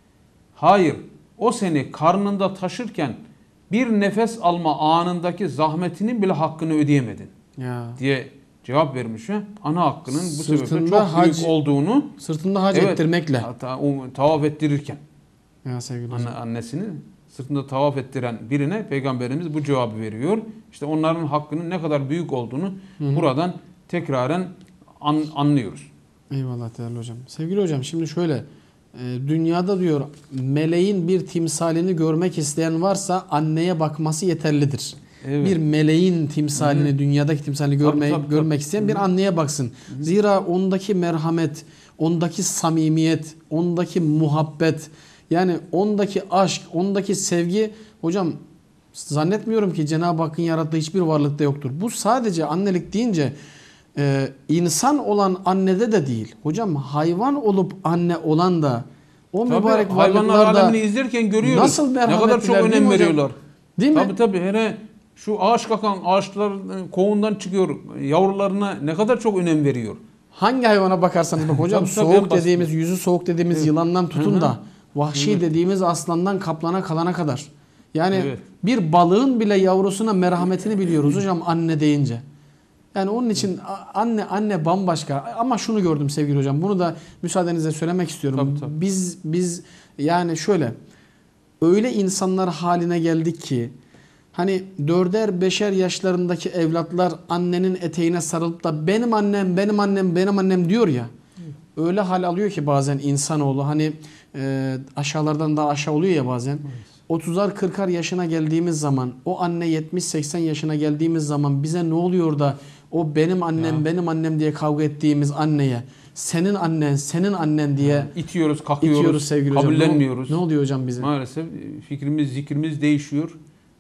Hayır, o seni karnında taşırken bir nefes alma anındaki zahmetinin bile hakkını ödeyemedin Ya. diye cevap vermiş. He? Ana hakkının bu Sırtında sebeple çok hac- büyük olduğunu Sırtında hac evet, ettirmekle. hatta o tavaf ettirirken Ya sevgili anne, hocam. annesini sırtında tavaf ettiren birine Peygamberimiz bu cevabı veriyor. İşte onların hakkının ne kadar büyük olduğunu Hı hı. buradan tekraren an, anlıyoruz. Eyvallah değerli hocam. Sevgili hocam şimdi şöyle e, dünyada diyor meleğin bir timsalini görmek isteyen varsa anneye bakması yeterlidir. Evet. Bir meleğin timsalini, Hı hı. dünyadaki timsalini görme, tabii, tabii. görmek isteyen bir Hı hı. anneye baksın. Hı hı. Zira ondaki merhamet, ondaki samimiyet, ondaki muhabbet, yani ondaki aşk, ondaki sevgi hocam zannetmiyorum ki Cenab-ı Hakk'ın yarattığı hiçbir varlıkta yoktur. Bu sadece annelik deyince e, insan olan annede de değil. Hocam hayvan olup anne olan da o Tabii, mübarek hayvanlar varlıklarda alemini izlerken görüyoruz. nasıl ne kadar merhametliler çok değil mi önem hocam? veriyorlar. Değil mi? Tabii tabii. Hele şu ağaç kakan ağaçlar koğundan çıkıyor. Yavrularına ne kadar çok önem veriyor. Hangi hayvana bakarsanız bak hocam Tabii, tabii, en soğuk basit. dediğimiz, yüzü soğuk dediğimiz Evet. yılandan tutun Hı hı. da vahşi Evet. dediğimiz aslandan kaplana kalana kadar. Yani Evet. bir balığın bile yavrusuna merhametini biliyoruz hocam anne deyince. Yani onun için a- anne anne bambaşka. Ama şunu gördüm sevgili hocam. Bunu da müsaadenizle söylemek istiyorum. Tabii, tabii. Biz biz yani şöyle öyle insanlar haline geldik ki hani dörder beşer yaşlarındaki evlatlar annenin eteğine sarılıp da benim annem, benim annem, benim annem diyor ya. Öyle hal alıyor ki bazen insanoğlu hani e, aşağılardan daha aşağı oluyor ya bazen. otuzar kırkar yaşına geldiğimiz zaman o anne yetmiş seksen yaşına geldiğimiz zaman bize ne oluyor da o benim annem, Ya. benim annem diye kavga ettiğimiz anneye senin annen, senin annen diye İtiyoruz, kakıyoruz, itiyoruz sevgili hocam. kabullenmiyoruz. Ne, ne oluyor hocam bize? Maalesef fikrimiz, zikrimiz değişiyor.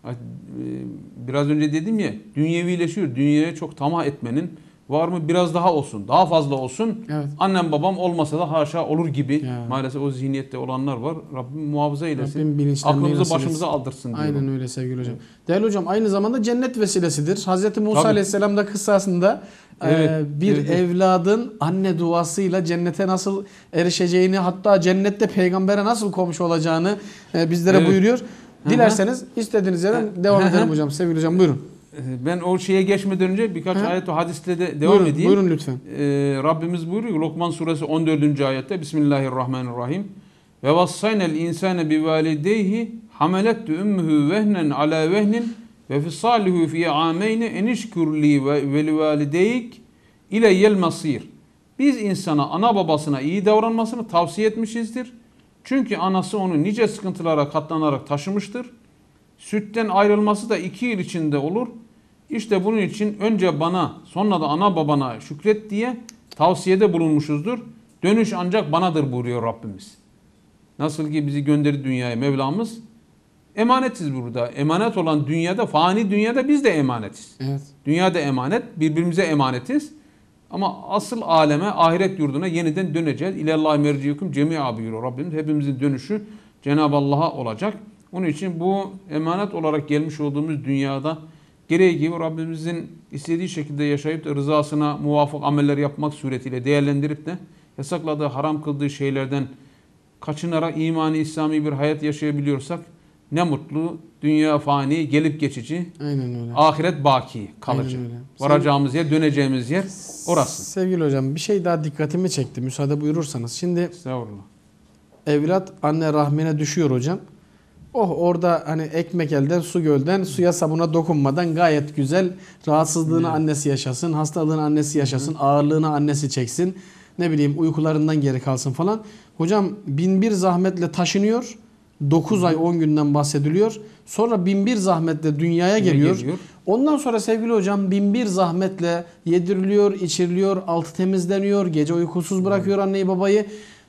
Biraz önce dedim ya, dünyevileşiyor. Dünyaya çok tamah etmenin var mı biraz daha olsun, daha fazla olsun. Evet. Annem babam olmasa da haşa olur gibi. Ya. Maalesef o zihniyette olanlar var. Rabbim muhafaza eylesin. Rabbim bilinçlenmeyi Aklımızı nasip başımıza etsin. aldırsın diyorum. Aynen öyle sevgili hocam. Değerli hocam aynı zamanda cennet vesilesidir. Hazreti Musa Tabii. Aleyhisselam da kıssasında Evet, e, bir evet, evet. evladın anne duasıyla cennete nasıl erişeceğini hatta cennette peygambere nasıl komşu olacağını e, bizlere Evet. buyuruyor. Hı hı. Dilerseniz istediğiniz yerden devam Hı hı. edelim hocam. Sevgili hocam buyurun. Ben o şeye geçmeden önce birkaç Hı. ayet ve hadisle de devam Buyurun, edeyim. buyurun lütfen. Ee, Rabbimiz buyuruyor Lokman suresi on dördüncü ayette Bismillahirrahmanirrahim. Ve vassaynel insane bi valideyhi hamelettu ummuhu vehnen ala vehnin ve fisalihu fi ameyni enişkurli ve li valideyk ileyyel masir. Biz insana ana babasına iyi davranmasını tavsiye etmişizdir. Çünkü anası onu nice sıkıntılara katlanarak taşımıştır. Sütten ayrılması da iki yıl içinde olur. İşte bunun için önce bana sonra da ana babana şükret diye tavsiyede bulunmuşuzdur. Dönüş ancak banadır buyuruyor Rabbimiz. Nasıl ki bizi gönderdi dünyaya Mevlamız. Emanetiz burada. Emanet olan dünyada, fani dünyada biz de emanetiz. Evet. Dünyada emanet, birbirimize emanetiz. Ama asıl aleme, ahiret yurduna yeniden döneceğiz. İlallâhi merciyukum cemî'a buyuruyor Rabbimiz. Hepimizin dönüşü Cenab-ı Allah'a olacak. Onun için bu emanet olarak gelmiş olduğumuz dünyada gereği gibi Rabbimizin istediği şekilde yaşayıp da rızasına muvafık ameller yapmak suretiyle değerlendirip de yasakladığı, haram kıldığı şeylerden kaçınarak imani, İslami bir hayat yaşayabiliyorsak ne mutlu. Dünya fani, gelip geçici. Aynen öyle. Ahiret baki, kalıcı. Aynen öyle. Varacağımız yer, döneceğimiz yer orası. Sevgili hocam bir şey daha dikkatimi çekti. Müsaade buyurursanız. Şimdi Estağfurullah. evlat anne rahmine düşüyor hocam. Oh orada hani ekmek elden su gölden suya sabuna dokunmadan gayet güzel rahatsızlığını Evet. annesi yaşasın, hastalığını annesi yaşasın, ağırlığını annesi çeksin. Ne bileyim uykularından geri kalsın falan. Hocam bin bir zahmetle taşınıyor. dokuz ay on günden bahsediliyor. Sonra bin bir zahmetle dünyaya geliyor. geliyor. Ondan sonra sevgili hocam bin bir zahmetle yediriliyor, içiriliyor, altı temizleniyor, gece uykusuz bırakıyor anneyi babayı.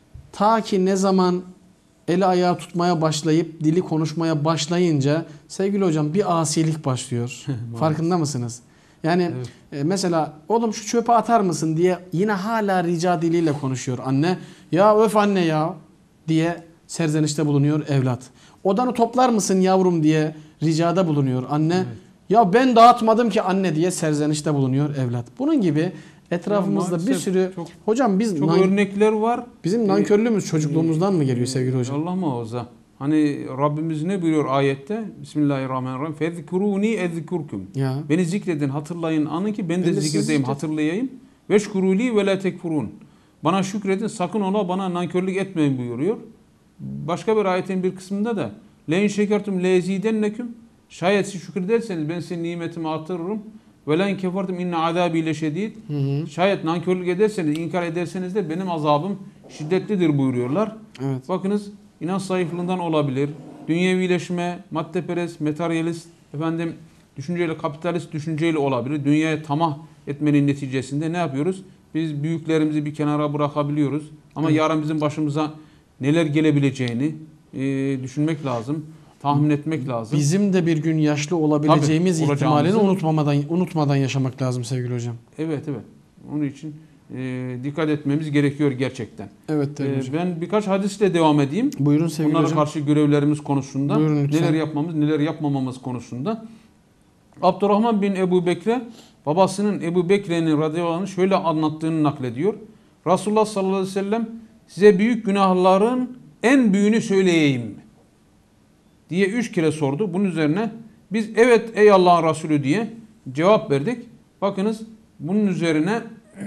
Ta ki ne zaman eli ayağı tutmaya başlayıp dili konuşmaya başlayınca sevgili hocam bir asilik başlıyor. Farkında mısınız? Yani Evet. e, mesela oğlum şu çöpe atar mısın diye yine hala rica diliyle konuşuyor anne. Ya öf anne ya diye serzenişte bulunuyor evlat. Odanı toplar mısın yavrum diye ricada bulunuyor anne. Evet. Ya ben dağıtmadım ki anne diye serzenişte bulunuyor evlat. Bunun gibi etrafımızda bir maalesef sürü çok- hocam biz Çok nan- örnekler var. bizim nankörlüğümüz çocukluğumuzdan mı geliyor sevgili hocam? Allah muhafaza. Hani Rabbimiz ne buyuruyor ayette? Bismillahirrahmanirrahim. Fezkuruni ezkurkum. Ya. Beni zikredin, hatırlayın, anın ki ben de, Ben de sizi zikredeyim, zikret- hatırlayayım. Veşkuruli ve la tekfurun. Bana şükredin, sakın ola bana nankörlük etmeyin buyuruyor. Başka bir ayetin bir kısmında da le in şekertum le ezidenneküm. Şayet siz şükrederseniz ben sizin nimetimi artırırım. Ve len kefertum inne azabi leşedid. Hı hı. Şayet nankörlük ederseniz, inkar ederseniz de benim azabım şiddetlidir buyuruyorlar. Evet. Bakınız inanç zayıflığından olabilir. Dünyevileşme, maddeperest, materyalist, efendim düşünceyle, kapitalist düşünceyle olabilir. Dünyaya tamah etmenin neticesinde ne yapıyoruz? Biz büyüklerimizi bir kenara bırakabiliyoruz. Ama Evet. yarın bizim başımıza neler gelebileceğini e, düşünmek lazım. Tahmin etmek lazım. Bizim de bir gün yaşlı olabileceğimiz Tabii, ihtimalini olacağımızı- unutmamadan unutmadan yaşamak lazım sevgili hocam. Evet evet. Onun için e, dikkat etmemiz gerekiyor gerçekten. Evet değerli E, hocam. ben birkaç hadisle devam edeyim. Buyurun sevgili Bunlara hocam. karşı görevlerimiz konusunda, Buyurun lütfen. neler yapmamız, neler yapmamamız konusunda. Abdurrahman bin Ebu Bekre, babasının Ebu Bekre'nin radıyallahu anh'ı şöyle anlattığını naklediyor. Resulullah sallallahu aleyhi ve sellem size büyük günahların en büyüğünü söyleyeyim mi? Diye üç kere sordu. Bunun üzerine biz evet ey Allah'ın Resulü diye cevap verdik. Bakınız bunun üzerine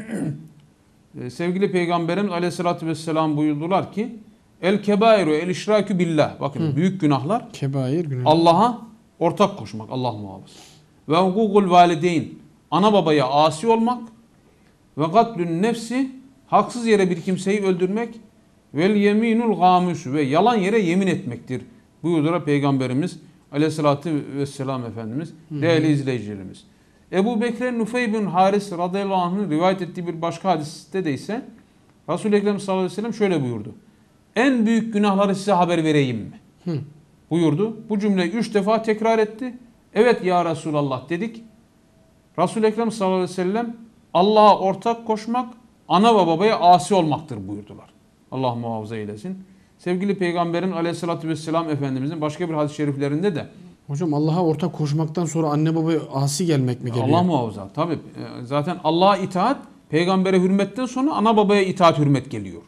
sevgili Peygamberimiz aleyhissalatü vesselam buyurdular ki el kebairu el işrakü billah. Bakın Hı. büyük günahlar Kebair günah. Allah'a ortak koşmak. Allah muhafaza. Ve hukukul valideyn. Ana babaya asi olmak. Ve katlün nefsi. Haksız yere bir kimseyi öldürmek. Vel yeminul gamusu. Ve yalan yere yemin etmektir. Buyurdular Peygamberimiz aleyhissalatü vesselam Efendimiz. Hı. Değerli izleyicilerimiz. Ebu Bekir Nufey bin Haris radıyallahu anh'ın rivayet ettiği bir başka hadiste de ise Resul-i Ekrem sallallahu aleyhi ve sellem şöyle buyurdu. En büyük günahları size haber vereyim mi? Hı. Buyurdu. Bu cümleyi üç defa tekrar etti. Evet ya Resulallah dedik. Resul-i Ekrem sallallahu aleyhi ve sellem Allah'a ortak koşmak, ana ve babaya asi olmaktır buyurdular. Allah muhafaza eylesin. Sevgili Peygamberin aleyhissalatü vesselam Efendimizin başka bir hadis-i şeriflerinde de Hocam Allah'a ortak koşmaktan sonra anne babaya asi gelmek mi geliyor? Allah muhafaza. Tabii e, zaten Allah'a itaat, peygambere hürmetten sonra ana babaya itaat hürmet geliyor.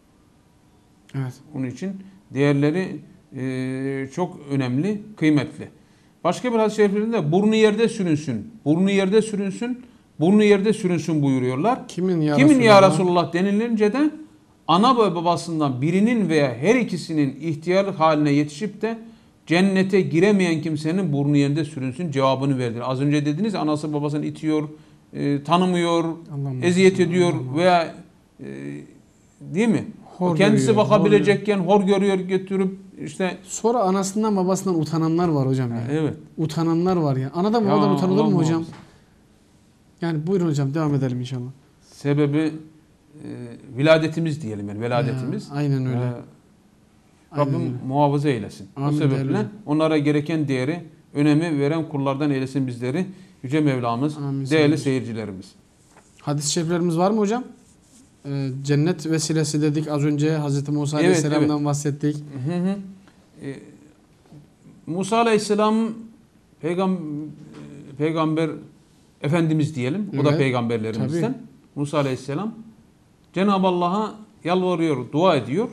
Evet. Onun için değerleri e, çok önemli, kıymetli. Başka bir hadis-i şeriflerinde burnu yerde sürünsün, burnu yerde sürünsün, burnu yerde sürünsün buyuruyorlar. Kimin ya Kimin Resulallah? ya Resulullah denilince de ana ve babasından birinin veya her ikisinin ihtiyarlık haline yetişip de cennete giremeyen kimsenin burnu yerinde sürünsün cevabını verdi. Az önce dediniz ya, anası babasını itiyor, e, tanımıyor, Allah'ım eziyet Allah'ım ediyor Allah'ım. veya e, değil mi? Hor O kendisi görüyor, bakabilecekken hor görüyor, götürüp işte Sonra anasından babasından utananlar var hocam ya. evet. Utananlar var ya. Anadan Ya babadan utanılır Allah mı hocam? muhafaza. Yani buyurun hocam devam edelim inşallah. Sebebi e, viladetimiz diyelim yani veladetimiz. Ya, aynen öyle. E, Aynen Rabbim öyle. muhafaza eylesin. Amin o sebeple değerli. onlara gereken değeri, önemi veren kullardan eylesin bizleri. Yüce Mevlamız, Amin. değerli seyircilerimiz. Hadis-i şeriflerimiz var mı hocam? Ee, cennet vesilesi dedik az önce. Hazreti Musa Evet, Aleyhisselam'dan bahsettik. Hı hı. E, Musa Aleyhisselam peygam, peygamber efendimiz diyelim. O da Evet, peygamberlerimizden. tabii. Musa Aleyhisselam Cenab-ı Allah'a yalvarıyor, dua ediyor.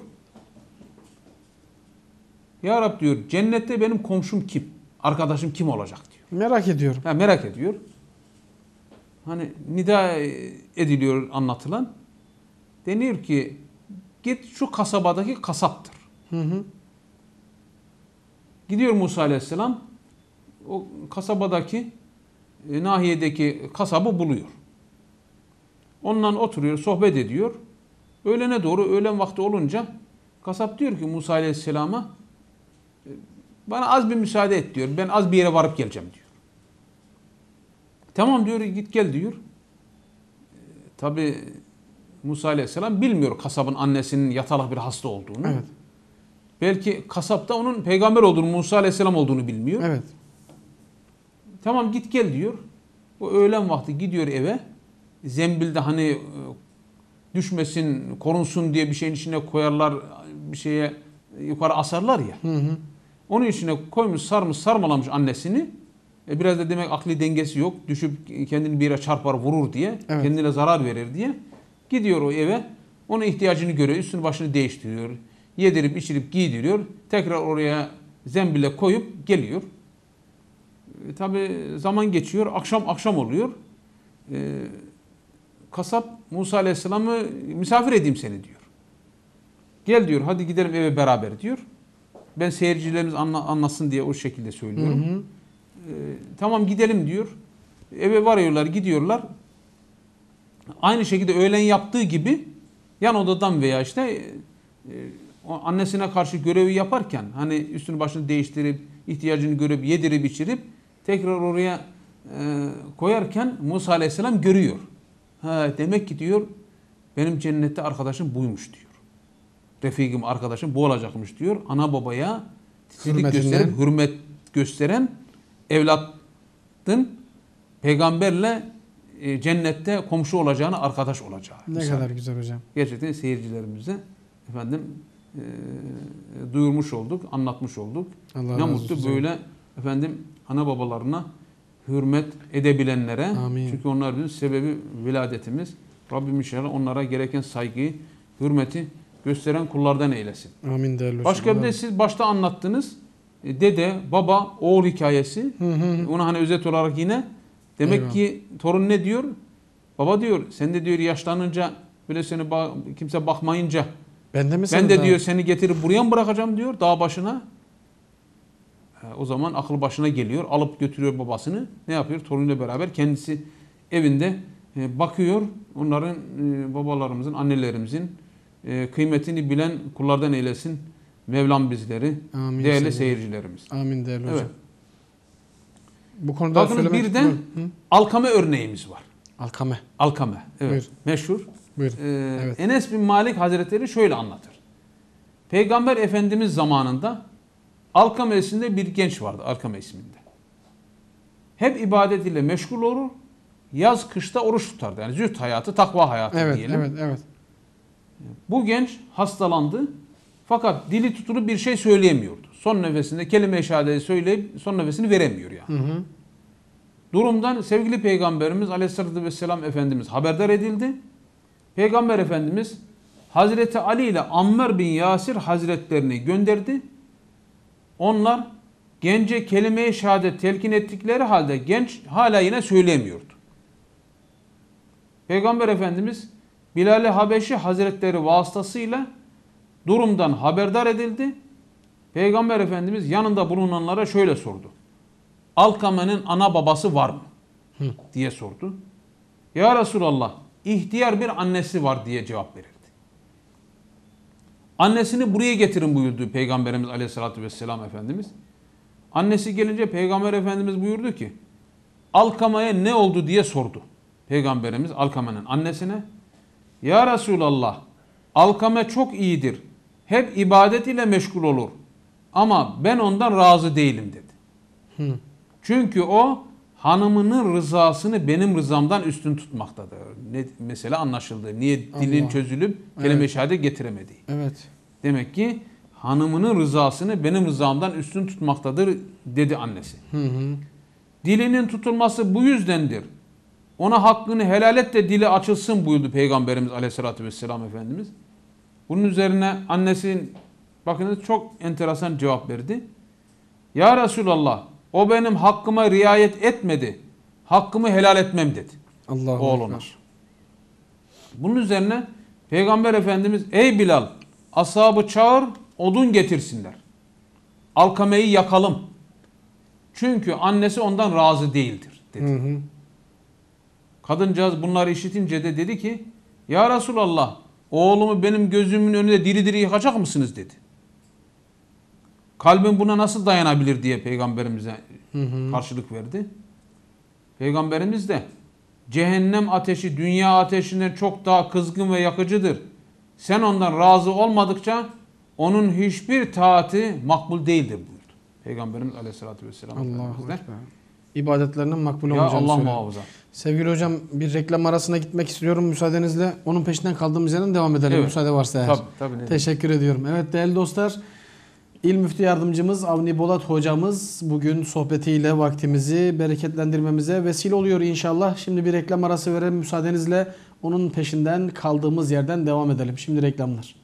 Ya Rab diyor, cennette benim komşum kim? Arkadaşım kim olacak diyor. Merak ediyorum. Ha, merak ediyor. Hani nida ediliyor anlatılan. Deniyor ki git şu kasabadaki kasaptır. Hı hı. Gidiyor Musa Aleyhisselam o kasabadaki e, nahiyedeki kasabı buluyor. Onunla oturuyor, sohbet ediyor. Öğlene doğru, öğlen vakti olunca kasap diyor ki Musa Aleyhisselam'a e, bana az bir müsaade et diyor. Ben az bir yere varıp geleceğim diyor. Tamam diyor, git gel diyor. E, Tabi Musa Aleyhisselam bilmiyor kasabın annesinin yatalak bir hasta olduğunu. Evet. Belki kasap da onun peygamber olduğunu, Musa Aleyhisselam olduğunu bilmiyor. Evet. Tamam git gel diyor. O öğlen vakti gidiyor eve. Zembilde hani e, düşmesin, korunsun diye bir şeyin içine koyarlar, bir şeye yukarı asarlar ya. Hı hı. Onun içine koymuş, sarmış, sarmalamış annesini. E biraz da demek akli dengesi yok. Düşüp kendini bir yere çarpar, vurur diye. Evet. Kendine zarar verir diye. Gidiyor o eve. Onun ihtiyacını görüyor. Üstünü başını değiştiriyor. Yedirip içirip giydiriyor. Tekrar oraya zembile koyup geliyor. E, tabii zaman geçiyor. Akşam akşam oluyor. E, kasap Musa Aleyhisselam'ı misafir edeyim seni diyor. Gel diyor, hadi gidelim eve beraber diyor. Ben seyircilerimiz anla, anlasın diye o şekilde söylüyorum. Hı hı. E, tamam gidelim diyor. Eve varıyorlar, gidiyorlar. Aynı şekilde öğlen yaptığı gibi yan odadan veya işte e, o annesine karşı görevi yaparken hani üstünü başını değiştirip ihtiyacını görüp yedirip içirip tekrar oraya e, koyarken Musa Aleyhisselam görüyor. Ha, demek ki diyor benim cennette arkadaşım buymuş diyor. Refikim arkadaşım bu olacakmış diyor. Ana babaya titizlik gösteren, hürmet gösteren evlatın peygamberle e, cennette komşu olacağını, arkadaş olacağı. Ne Misal. kadar güzel hocam. Gerçekten seyircilerimize efendim e, duyurmuş olduk, anlatmış olduk. Allah ne mutlu hocam. böyle efendim ana babalarına hürmet edebilenlere. Amin. Çünkü onlar bizim sebebi viladetimiz. Rabbim inşallah onlara gereken saygıyı, hürmeti gösteren kullardan eylesin. Amin değerli hocam. Başka bir de siz başta anlattınız. E, Dede, baba, oğul hikayesi. Hı hı. Onu hani özet olarak yine demek Eyvallah. ki torun ne diyor? Baba diyor sen de diyor yaşlanınca böyle seni ba- kimse bakmayınca Ben de, mi ben de daha... diyor seni getirip buraya mı bırakacağım diyor dağ başına. E, o zaman akıl başına geliyor. Alıp götürüyor babasını. Ne yapıyor? Torunuyla beraber kendisi evinde e, bakıyor. Onların e, babalarımızın, annelerimizin e, kıymetini bilen kullardan eylesin. Mevlam bizleri. Amin, değerli sevgili. seyircilerimiz. Amin değerli Evet. hocam. Bu konuda Bakın söylemek bir de Hı? Alkame örneğimiz var. Alkame. Alkame. Evet. Buyur. Meşhur. Buyur. Ee, Evet. Enes bin Malik Hazretleri şöyle anlatır. Peygamber Efendimiz zamanında Alkame isminde bir genç vardı. Alkame isminde. Hep ibadet ile meşgul olur. Yaz kışta oruç tutardı. Yani zühd hayatı, takva hayatı Evet, diyelim. evet, evet. Bu genç hastalandı. Fakat dili tutulup bir şey söyleyemiyordu. Son nefesinde kelime-i şehadeti söyleyip son nefesini veremiyor yani. Hı hı. Durumdan sevgili Peygamberimiz Aleyhisselatü Vesselam Efendimiz haberdar edildi. Peygamber Efendimiz Hazreti Ali ile Ammar bin Yasir Hazretlerini gönderdi. Onlar gence kelime-i şehadet telkin ettikleri halde genç hala yine söyleyemiyordu. Peygamber Efendimiz Bilal-i Habeşi Hazretleri vasıtasıyla durumdan haberdar edildi. Peygamber Efendimiz yanında bulunanlara şöyle sordu. Alkame'nin ana babası var mı? Hı. diye sordu. Ya Resulallah, ihtiyar bir annesi var diye cevap verildi. Annesini buraya getirin buyurdu Peygamberimiz Aleyhisselatü Vesselam Efendimiz. Annesi gelince Peygamber Efendimiz buyurdu ki, Alkame'ye ne oldu diye sordu. Peygamberimiz Alkame'nin annesine. Ya Resulallah, Alkame çok iyidir. Hep ibadet ile meşgul olur. Ama ben ondan razı değilim dedi. Hı. Çünkü o hanımının rızasını benim rızamdan üstün tutmaktadır. Ne, mesela anlaşıldı. Niye dilin Allah. çözülüp kelime-i Evet. şehadet getiremediği. Evet. Demek ki hanımının rızasını benim rızamdan üstün tutmaktadır dedi annesi. Hı hı. Dilinin tutulması bu yüzdendir. Ona hakkını helal et de dili açılsın buyurdu Peygamberimiz Aleyhisselatü Vesselam Efendimiz. Bunun üzerine annesi bakınız çok enteresan cevap verdi. Ya Resulallah, o benim hakkıma riayet etmedi. Hakkımı helal etmem dedi. Allahu Oğluna. Ekber. Bunun üzerine Peygamber Efendimiz ey Bilal ashabı çağır odun getirsinler. Alkame'yi yakalım. Çünkü annesi ondan razı değildir dedi. Hı hı. Kadıncağız bunları işitince de dedi ki ya Resulallah oğlumu benim gözümün önünde diri diri yıkacak mısınız dedi. Kalbim buna nasıl dayanabilir diye Peygamberimize Hı hı. karşılık verdi. Peygamberimiz de cehennem ateşi dünya ateşinden çok daha kızgın ve yakıcıdır. Sen ondan razı olmadıkça onun hiçbir taati makbul değildir buyurdu. Peygamberimiz Aleyhisselatü Vesselam. Allahu Ekber. İbadetlerinin makbul Ya olacağını Allah söylüyor. muhafaza. Sevgili hocam bir reklam arasına gitmek istiyorum müsaadenizle. Onun peşinden kaldığımız yerden devam edelim Evet. müsaade varsa eğer. Tabii, tabii, ne Teşekkür ediyorum. Evet değerli dostlar İl Müftü Yardımcımız Avni Bolat hocamız bugün sohbetiyle vaktimizi bereketlendirmemize vesile oluyor inşallah. Şimdi bir reklam arası verelim müsaadenizle. Onun peşinden kaldığımız yerden devam edelim. Şimdi reklamlar.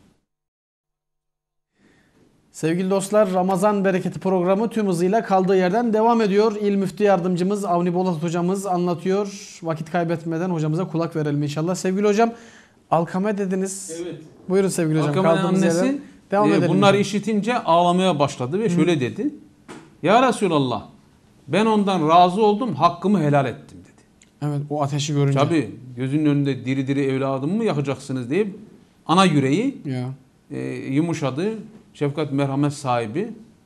Sevgili dostlar, Ramazan Bereketi programı tüm hızıyla kaldığı yerden devam ediyor. İl Müftü Yardımcımız Avni Bolat hocamız anlatıyor. Vakit kaybetmeden hocamıza kulak verelim inşallah. Sevgili hocam, alkame dediniz. Evet. Buyurun sevgili hocam. Alkame'nin Kaldığımız annesi yerden devam e, edelim. bunları hocam. işitince ağlamaya başladı ve Hı. şöyle dedi. Ya Resulallah, ben ondan razı oldum, hakkımı helal ettim dedi. Evet, o ateşi görünce. Tabii gözünün önünde diri diri evladımı mı yakacaksınız deyip ana yüreği Ya. e, yumuşadı. Şefkat merhamet sahibi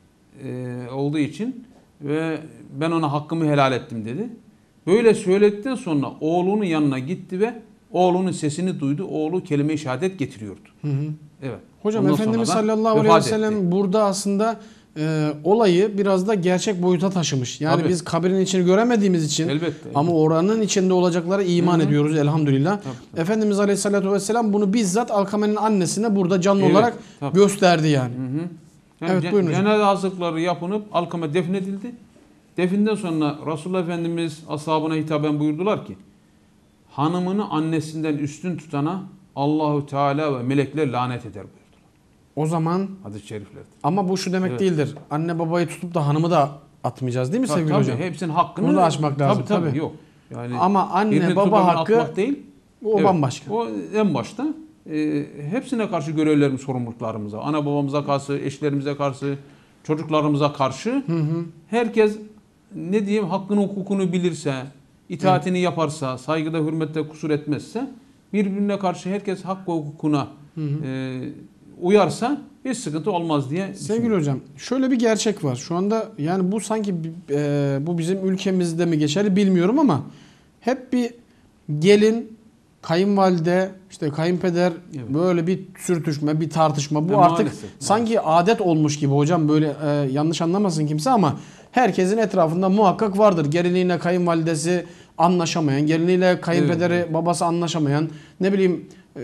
e, olduğu için ve ben ona hakkımı helal ettim dedi. Böyle söyledikten sonra oğlunun yanına gitti ve oğlunun sesini duydu. Oğlu kelime-i şehadet getiriyordu. Hı hı. Evet. Hocam Ondan Efendimiz sonra da sallallahu aleyhi ve vefat sellem etti. burada aslında e, olayı biraz da gerçek boyuta taşımış. Yani Tabii. biz kabrin içini göremediğimiz için Elbette. ama oranın içinde olacaklara iman Hı hı. ediyoruz elhamdülillah. Tabii, tabii. Efendimiz aleyhissalatu vesselam bunu bizzat Alkame'nin annesine burada canlı Evet, olarak tabii. gösterdi yani. Hı hı. Yani Evet, ce- buyurun hocam. Cenaze hazırlıkları yapılıp Alkame defnedildi. Definden sonra Resulullah Efendimiz ashabına hitaben buyurdular ki hanımını annesinden üstün tutana Allahu Teala ve melekler lanet eder buyurdular. O zaman Hadis-i şeriflerde. ama bu şu demek Evet. değildir. Anne babayı tutup da hanımı da atmayacağız değil mi Tabii, sevgili tabii, hocam? hepsinin hakkını Bunu da açmak lazım, Tabii tabii, tabii. yok. Yani Ama anne birini baba tutup hakkı atmak değil. o Evet, bambaşka. O en başta e, hepsine karşı görevlerimiz, sorumluluklarımıza, ana babamıza karşı, eşlerimize karşı, çocuklarımıza karşı Hı hı. herkes ne diyeyim hakkını hukukunu bilirse, itaatini evet. yaparsa, saygıda hürmette kusur etmezse birbirine karşı herkes hak ve hukukuna Hı hı. e, uyarsa hiç sıkıntı olmaz diye Sevgili hocam şöyle bir gerçek var. Şu anda yani bu sanki e, bu bizim ülkemizde mi geçerli bilmiyorum ama hep bir gelin, kayınvalide, işte kayınpeder Evet. böyle bir sürtüşme, bir tartışma. Bu E, artık maalesef, sanki adet olmuş gibi hocam böyle e, yanlış anlamasın kimse ama herkesin etrafında muhakkak vardır. Geliniyle kayınvalidesi anlaşamayan, geliniyle kayınpederi, Evet, evet. babası anlaşamayan, ne bileyim e,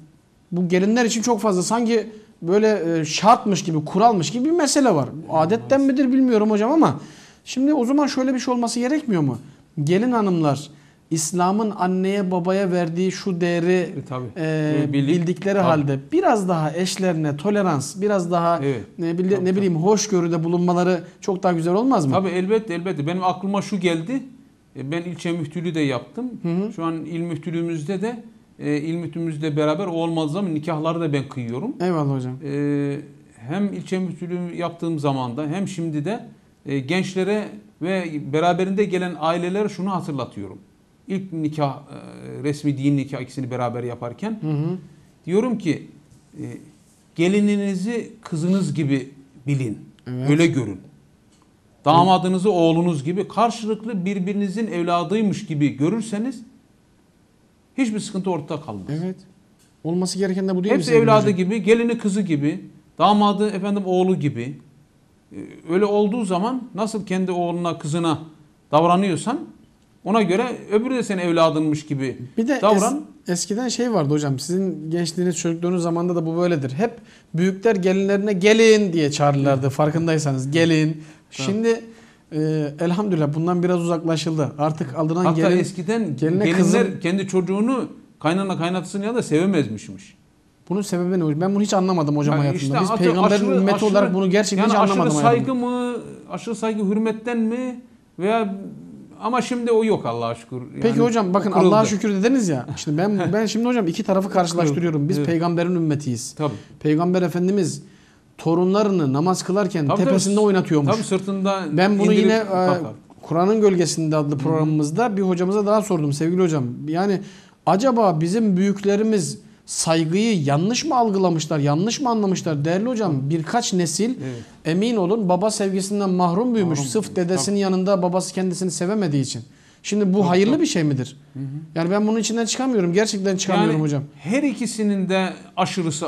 bu gelinler için çok fazla sanki böyle e, şartmış gibi, kuralmış gibi bir mesele var. Adetten midir bilmiyorum hocam ama şimdi o zaman şöyle bir şey olması gerekmiyor mu? Gelin hanımlar İslam'ın anneye babaya verdiği şu değeri E, tabii. e, Bildik- bildikleri tabii. halde biraz daha eşlerine tolerans, biraz daha Evet. ne, bile- Tabii, ne bileyim hoşgörüde bulunmaları çok daha güzel olmaz mı? Tabii elbette elbette. Benim aklıma şu geldi. E, Ben ilçe müftülüğü de yaptım. Hı hı. Şu an il müftülüğümüzde de e, il müftümüzle beraber o olmaz zaman nikahları da ben kıyıyorum. Eyvallah hocam. E, hem ilçe müftülüğü yaptığım zaman da hem şimdi de e, gençlere ve beraberinde gelen ailelere şunu hatırlatıyorum. İlk nikah, e, resmi din nikah ikisini beraber yaparken Hı hı. diyorum ki e, gelininizi kızınız gibi bilin. Evet. Öyle görün. Damadınızı oğlunuz gibi karşılıklı birbirinizin evladıymış gibi görürseniz hiçbir sıkıntı ortada kalmaz. Evet. Olması gereken de bu değil mi? Hepsi sevgili evladı hocam? gibi, gelini kızı gibi, damadı efendim oğlu gibi. Ee, Öyle olduğu zaman nasıl kendi oğluna kızına davranıyorsan ona göre öbürü de senin evladınmış gibi Bir de davran. es- eskiden şey vardı hocam. Sizin gençliğiniz, çocukluğunuz zamanında da bu böyledir. Hep büyükler gelinlerine gelin diye çağırırlardı farkındaysanız. Gelin. Şimdi e, elhamdülillah bundan biraz uzaklaşıldı. Artık alınan Hatta gelin eskiden geline gelinler kızın- kendi çocuğunu kaynana kaynatısını ya da sevemezmişmiş. bunun sebebi ne hocam? Ben bunu hiç anlamadım hocam Yani hayatımda. işte Biz atı- peygamberin aşırı- ümmeti aşırı- olarak bunu gerçekten yani hiç anlamadım aşırı hayatımda. saygı mı, aşırı saygı hürmetten mi veya ama şimdi o yok Allah'a şükür. Yani Peki hocam bakın o kırıldı. Allah'a şükür dediniz ya. Şimdi ben ben şimdi hocam iki tarafı karşılaştırıyorum. Biz Evet. peygamberin ümmetiyiz. Tabii. Peygamber Efendimiz torunlarını namaz kılarken Tabii, tepesinde tabii. oynatıyormuş. Tabii sırtında Ben bunu indirip yine e, kalkar. Kur'an'ın Gölgesinde adlı programımızda bir hocamıza daha sordum sevgili hocam. Yani acaba bizim büyüklerimiz saygıyı yanlış mı algılamışlar, yanlış mı anlamışlar? Değerli hocam birkaç nesil Evet. emin olun baba sevgisinden mahrum büyümüş. Mahrum Sırf büyümüş. dedesinin yanında babası kendisini sevemediği için. Şimdi bu Tabii, hayırlı tabii. bir şey midir? Yani ben bunun içinden çıkamıyorum. Gerçekten çıkamıyorum Yani hocam. her ikisinin de aşırısı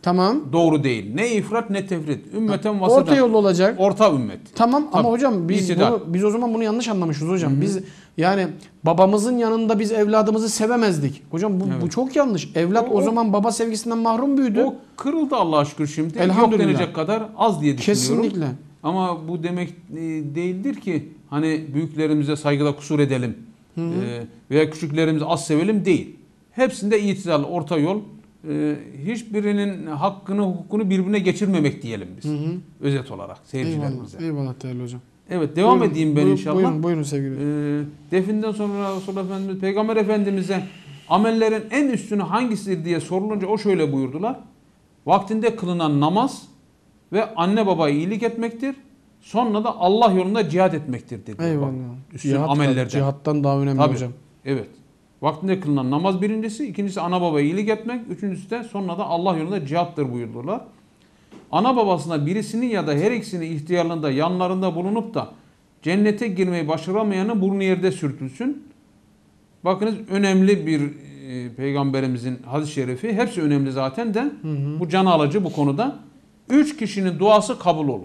Tamam. doğru değil. Ne ifrat ne tefrit. Ümmeten Orta vasata. yol olacak. Orta ümmet. Tamam ama Tabii. hocam biz İtidal. bunu, biz o zaman bunu yanlış anlamışız hocam. Biz yani babamızın yanında biz evladımızı sevemezdik. Hocam bu, Evet. bu çok yanlış. Evlat o, O- o- zaman baba sevgisinden mahrum büyüdü. O kırıldı Allah'a şükür şimdi. Yok Elhamdülillah. denecek kadar az diye düşünüyorum. Kesinlikle. Ama bu demek e, değildir ki hani büyüklerimize saygıda kusur edelim. E, veya küçüklerimizi az sevelim değil. Hepsinde itidal, orta yol. E, hiçbirinin hakkını, hukukunu birbirine geçirmemek diyelim biz. Hı hı. Özet olarak seyircilerimize. Eyvallah. Eyvallah değerli hocam. Evet, devam Buyurun, edeyim ben buyurun, inşallah. Buyurun, buyurun sevgili. E, definden sonra Resulullah Efendimiz, Peygamber Efendimiz'e amellerin en üstünü hangisidir diye sorulunca o şöyle buyurdular. Vaktinde kılınan namaz ve anne babaya iyilik etmektir. Sonra da Allah yolunda cihad etmektir dedi. Eyvallah. Bak, üstün Cihat, amellerden. cihattan daha önemli Tabii. hocam. Evet. Vaktinde kılınan namaz birincisi, ikincisi ana babaya iyilik etmek, üçüncüsü de sonra da Allah yolunda cihattır buyurdular. Ana babasına birisinin ya da her ikisinin ihtiyarlığında yanlarında bulunup da cennete girmeyi başaramayanın burnu yerde sürtülsün. Bakınız önemli bir e, peygamberimizin hadis-i şerifi. Hepsi önemli zaten de. Hı hı. Bu can alıcı bu konuda. Üç kişinin duası kabul olur.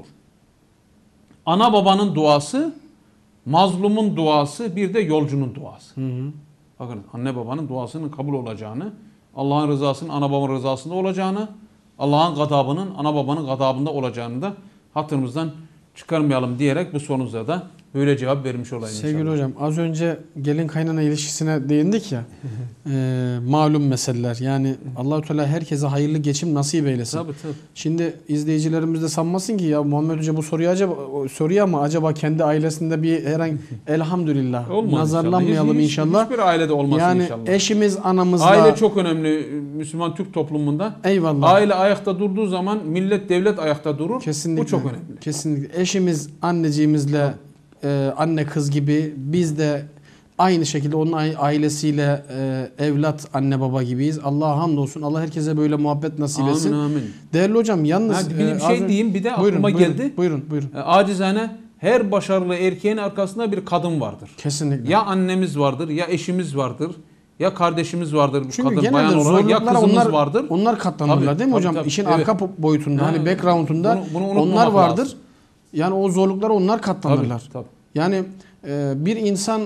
Ana babanın duası, mazlumun duası, bir de yolcunun duası. Hı hı. Bakın anne babanın duasının kabul olacağını, Allah'ın rızasının ana babanın rızasında olacağını, Allah'ın gadabının ana babanın gadabında olacağını da hatırımızdan çıkarmayalım diyerek bu sorunuza da böyle cevap vermiş olayım inşallah. Sevgili hocam az önce gelin kaynana ilişkisine değindik ya. e, malum meseleler. Yani Allahu Teala herkese hayırlı geçim nasip eylesin. Tabii tabii. Şimdi izleyicilerimiz de sanmasın ki ya Muhammed Hoca bu soruyu acaba soruyor ama acaba kendi ailesinde bir herhangi elhamdülillah Olmaz nazarlanmayalım inşallah. Hiç- inşallah. Hiçbir ailede olmasın Yani inşallah. eşimiz anamızla Aile çok önemli Müslüman Türk toplumunda. eyvallah. Aile ayakta durduğu zaman millet devlet ayakta durur. Kesinlikle. Bu çok önemli. Kesinlikle. Eşimiz anneciğimizle e, anne kız gibi biz de aynı şekilde onun ailesiyle e, evlat anne baba gibiyiz. Allah'a hamdolsun. Allah herkese böyle muhabbet nasip etsin. Amin amin. Değerli hocam yalnız Ha, bir e, bir az şey önce- diyeyim bir de buyurun, aklıma buyurun, geldi. Buyurun buyurun. E, Acizane her başarılı erkeğin arkasında bir kadın vardır. Kesinlikle. Ya annemiz vardır, ya eşimiz vardır, ya kardeşimiz vardır, Çünkü kadın genelde bayan olarak, ya zorluklara kızımız onlar, vardır. onlar katlanırlar Tabii, değil mi tabii, hocam? tabii. İşin Evet. arka boyutunda Ha, hani background'unda bunu- bunu unutmamak onlar vardır. lazım. Yani o zorluklara onlar katlanırlar. Tabii, tabii. Yani e, bir insan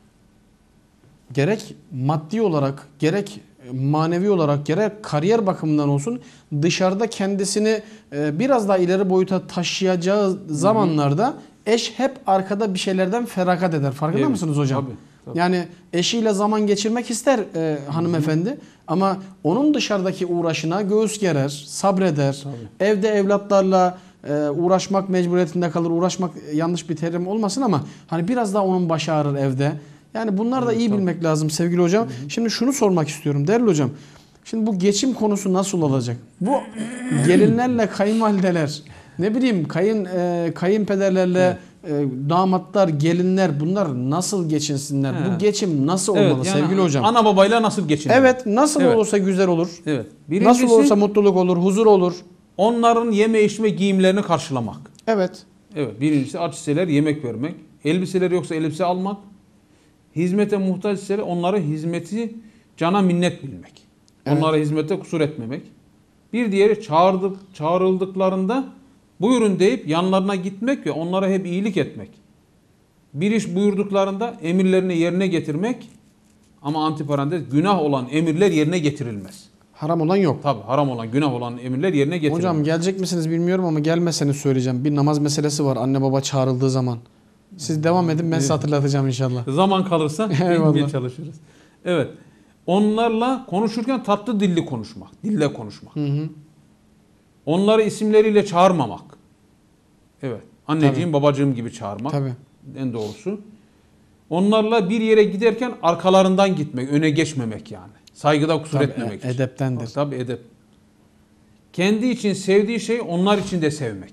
gerek maddi olarak gerek manevi olarak gerek kariyer bakımından olsun dışarıda kendisini e, biraz daha ileri boyuta taşıyacağı zamanlarda eş hep arkada bir şeylerden feragat eder. Farkında Evet, mısınız hocam? tabii, tabii. Yani eşiyle zaman geçirmek ister e, hanımefendi ama onun dışarıdaki uğraşına göğüs gerer, sabreder. Tabii. Evde evlatlarla e, uğraşmak mecburiyetinde kalır. Uğraşmak yanlış bir terim olmasın ama hani biraz daha onun başı ağrır evde. Yani bunlar da iyi tabii. bilmek lazım sevgili hocam. Hı hı. Şimdi şunu sormak istiyorum değerli hocam. Şimdi bu geçim konusu nasıl olacak? Bu gelinlerle kayınvalideler, ne bileyim kayın e, kayınpederlerle e, damatlar, gelinler bunlar nasıl geçinsinler? He. Bu geçim nasıl Evet, olmalı yani sevgili hocam? Ana babayla nasıl geçiniyor? Evet, nasıl Evet. olursa güzel olur. Evet. Nasıl Birincisi olursa mutluluk olur, huzur olur. onların yeme içme giyimlerini karşılamak. Evet. Evet. Birincisi aç iseler yemek vermek. Elbiseleri yoksa elbise almak. Hizmete muhtaç iseler onlara hizmeti cana minnet bilmek. Evet. Onlara hizmete kusur etmemek. Bir diğeri çağırdık, çağrıldıklarında buyurun deyip yanlarına gitmek ve onlara hep iyilik etmek. Bir iş buyurduklarında emirlerini yerine getirmek ama antiparantez günah olan emirler yerine getirilmez. Haram olan yok. Tabi haram olan, günah olan emirler yerine getirilmez. Hocam gelecek misiniz bilmiyorum ama gelmeseniz söyleyeceğim. Bir namaz meselesi var anne baba çağrıldığı zaman. Siz devam edin ben size hatırlatacağım inşallah. Zaman kalırsa Eyvallah. bilmeye çalışırız. Evet. Onlarla konuşurken tatlı dilli konuşmak. Dille konuşmak. Hı hı. Onları isimleriyle çağırmamak. Evet. Anneciğim, babacığım gibi çağırmak. Tabii. En doğrusu. Onlarla bir yere giderken arkalarından gitmek, öne geçmemek yani. Saygıda kusur Tabii, etmemek için. edeptendir. Tabii edep. Kendi için sevdiği şey onlar için de sevmek.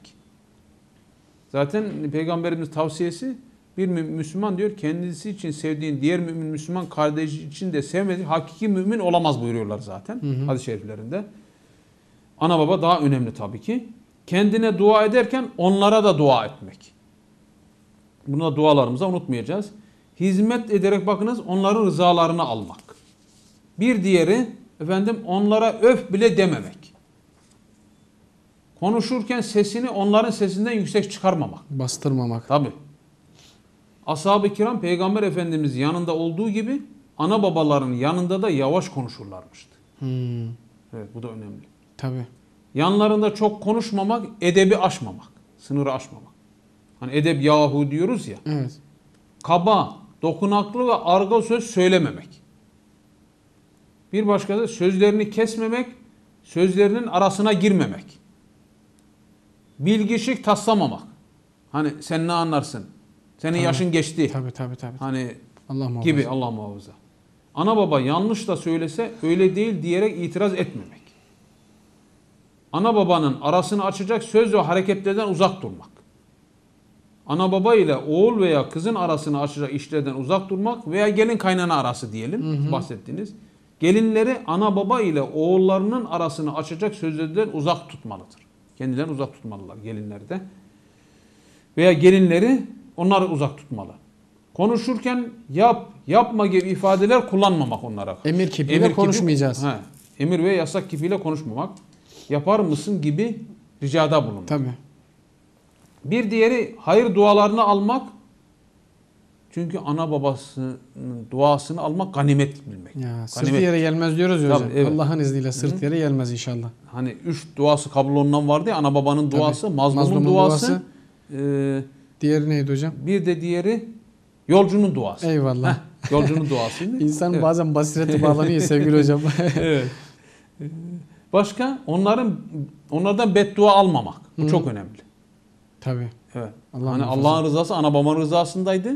Zaten Peygamberimiz tavsiyesi bir Müslüman diyor kendisi için sevdiğin diğer mümin Müslüman kardeşi için de sevmediği hakiki mümin olamaz buyuruyorlar zaten Hı hı. hadis-i şeriflerinde. Ana baba daha önemli tabii ki. Kendine dua ederken onlara da dua etmek. Bunu da dualarımıza unutmayacağız. Hizmet ederek bakınız onların rızalarını almak. Bir diğeri efendim onlara öf bile dememek. Konuşurken sesini onların sesinden yüksek çıkarmamak. Bastırmamak. Tabi. Ashab-ı kiram Peygamber Efendimiz yanında olduğu gibi ana babaların yanında da yavaş konuşurlarmıştı. Hmm. Evet, bu da önemli. Tabii. Yanlarında çok konuşmamak, edebi aşmamak. Sınırı aşmamak. Hani edep yahu diyoruz ya. Evet. Kaba, dokunaklı ve argo söz söylememek. Bir başka da sözlerini kesmemek, sözlerinin arasına girmemek. Bilgiçlik taslamamak. Hani sen ne anlarsın? Senin Tabii. yaşın geçti. Tabii tabii tabii. Hani Allah muhafaza. gibi, Allah muhafaza. Ana baba yanlış da söylese öyle değil diyerek itiraz etmemek. Ana babanın arasını açacak söz ve hareketlerden uzak durmak. Ana baba ile oğul veya kızın arasını açacak işlerden uzak durmak veya gelin kaynana arası diyelim, hı hı. bahsettiğiniz. Gelinleri ana baba ile oğullarının arasını açacak sözlerden uzak tutmalıdır. Kendilerini uzak tutmalılar gelinleri de. Veya gelinleri onları uzak tutmalı. Konuşurken yap, yapma gibi ifadeler kullanmamak onlara. Emir kipiyle Emir konuşmayacağız. Kipi, he, emir ve yasak kipiyle konuşmamak. Yapar mısın gibi ricada bulunmak. Tabii. Bir diğeri hayır dualarını almak. Çünkü ana babasının duasını almak ganimet bilmek. Ya, sırt Ganimet. yere gelmez diyoruz ya Tabii, hocam. evet. Allah'ın izniyle sırt yere gelmez inşallah. Hani üç duası kabul olunan vardı ya, ana babanın duası, Tabii. mazlumun, Mazlumun duası. duası. E, Diğeri neydi hocam? bir de diğeri yolcunun duası. Eyvallah. Heh, yolcunun duasıydı. İnsan Evet. bazen basireti bağlanıyor sevgili hocam. Evet. Başka onların onlardan beddua almamak. Bu Hı. çok önemli. Tabii. Evet. Allah hani muhafaza. Allah'ın rızası ana babanın rızasındaydı.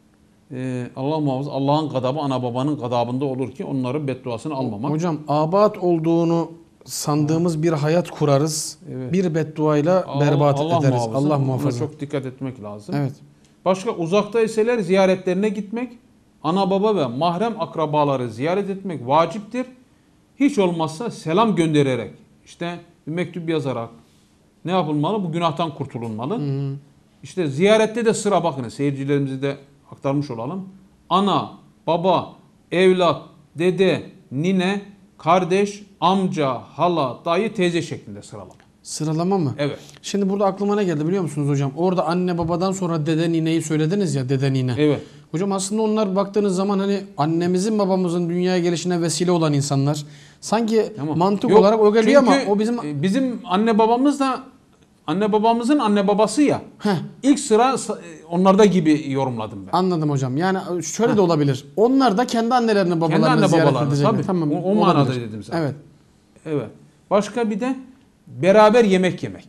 Ee, Allah muhafaza, Allah'ın gadabı ana babanın gadabında olur ki onların bedduasını almamak. Hocam abat olduğunu sandığımız bir hayat kurarız. Evet. Bir bedduayla Allah- berbat Allah ederiz. muhafaza. Allah Buna muhafaza. çok dikkat etmek lazım. Evet. Başka uzakta iseler ziyaretlerine gitmek, ana baba ve mahrem akrabaları ziyaret etmek vaciptir. Hiç olmazsa selam göndererek, işte bir mektup yazarak ne yapılmalı? Bu günahtan kurtulunmalı. Hı hı. İşte ziyarette de sıra, bakın seyircilerimize de aktarmış olalım. Ana, baba, evlat, dede, nine, kardeş, amca, hala, dayı, teyze şeklinde sıralama. Sıralama mı? Evet. Şimdi burada aklıma ne geldi biliyor musunuz hocam? Orada anne babadan sonra dede nineyi söylediniz ya, dede nine. Evet. Hocam aslında onlar baktığınız zaman hani annemizin babamızın dünyaya gelişine vesile olan insanlar. Sanki Tamam. mantık Yok, olarak o geliyor ama çünkü o bizim... bizim anne babamız da anne babamızın anne babası ya. Heh, İlk sıra sa- onlarda gibi yorumladım ben. anladım hocam. Yani şöyle de olabilir. Onlar da kendi annelerini babalarını Kendi anne ziyaret babalarını, edecekler. tabii. Tamam. O- o manada olabilir. dedim zaten. Evet. Evet. Başka bir de beraber yemek yemek.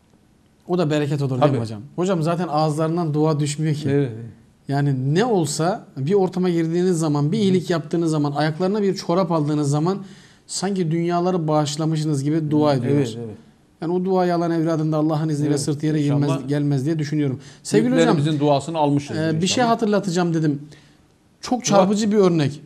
O da bereket olur değil Tabii. mi hocam? Hocam zaten ağızlarından dua düşmüyor ki. Evet. Yani ne olsa bir ortama girdiğiniz zaman, bir iyilik yaptığınız zaman, ayaklarına bir çorap aldığınız zaman sanki dünyaları bağışlamışsınız gibi dua ediyorlar. Evet, evet. Yani o duayı alan evladın da Allah'ın izniyle Evet, sırt yere inşallah gelmez, gelmez diye düşünüyorum. Sevgili hocam, Büyüklerimizin duasını almışız. e, bir inşallah. şey hatırlatacağım dedim. Çok çarpıcı bir örnek.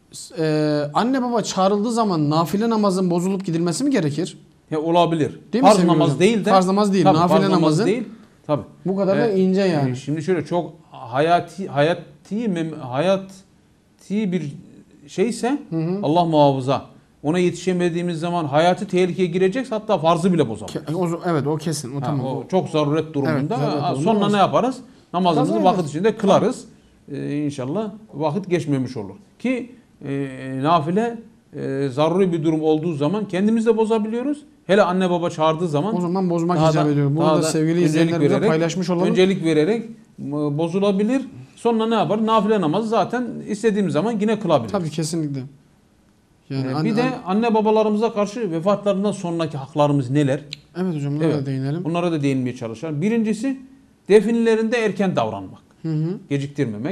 E, anne baba çağrıldığı zaman nafile namazın bozulup gidilmesi mi gerekir? Ya olabilir. Değil mi Farz sevgili namaz hocam? değil de. Farz namaz değil, Tabii, nafile farz namaz namazı. değil. Tabii. Bu kadar da Ee, ince yani. e, Şimdi şöyle çok hayati hayati mem- hayati bir şeyse Hı hı. Allah muhafaza, ona yetişemediğimiz zaman hayatı tehlikeye girecekse hatta farzı bile bozabilir. Ke- o- evet o kesin. O Ha, tamam. o çok zaruret durumunda. Evet, zaruret Ha, durumunda sonra olmaz. ne yaparız? Namazımızı Kaza vakit ederiz. içinde kılarız. Ee, inşallah vakit geçmemiş olur. Ki e, nafile e, zaruri bir durum olduğu zaman kendimiz de bozabiliyoruz. Hele anne baba çağırdığı zaman O zaman bozmak daha icap da- ediyor. Bunu daha da da sevgili öncelik izleyenlerimize vererek- paylaşmış olalım. Öncelik vererek e, bozulabilir. Sonra ne yapar? Nafile namazı zaten istediğimiz zaman yine kılabiliriz. Tabii kesinlikle. Yani Ee, anne- bir de anne babalarımıza karşı vefatlarından sonraki haklarımız neler? evet hocam buna Evet. da değinelim. Bunlara da değinmeye çalışalım. Birincisi definilerinde erken davranmak. Hı hı. Geciktirmemek.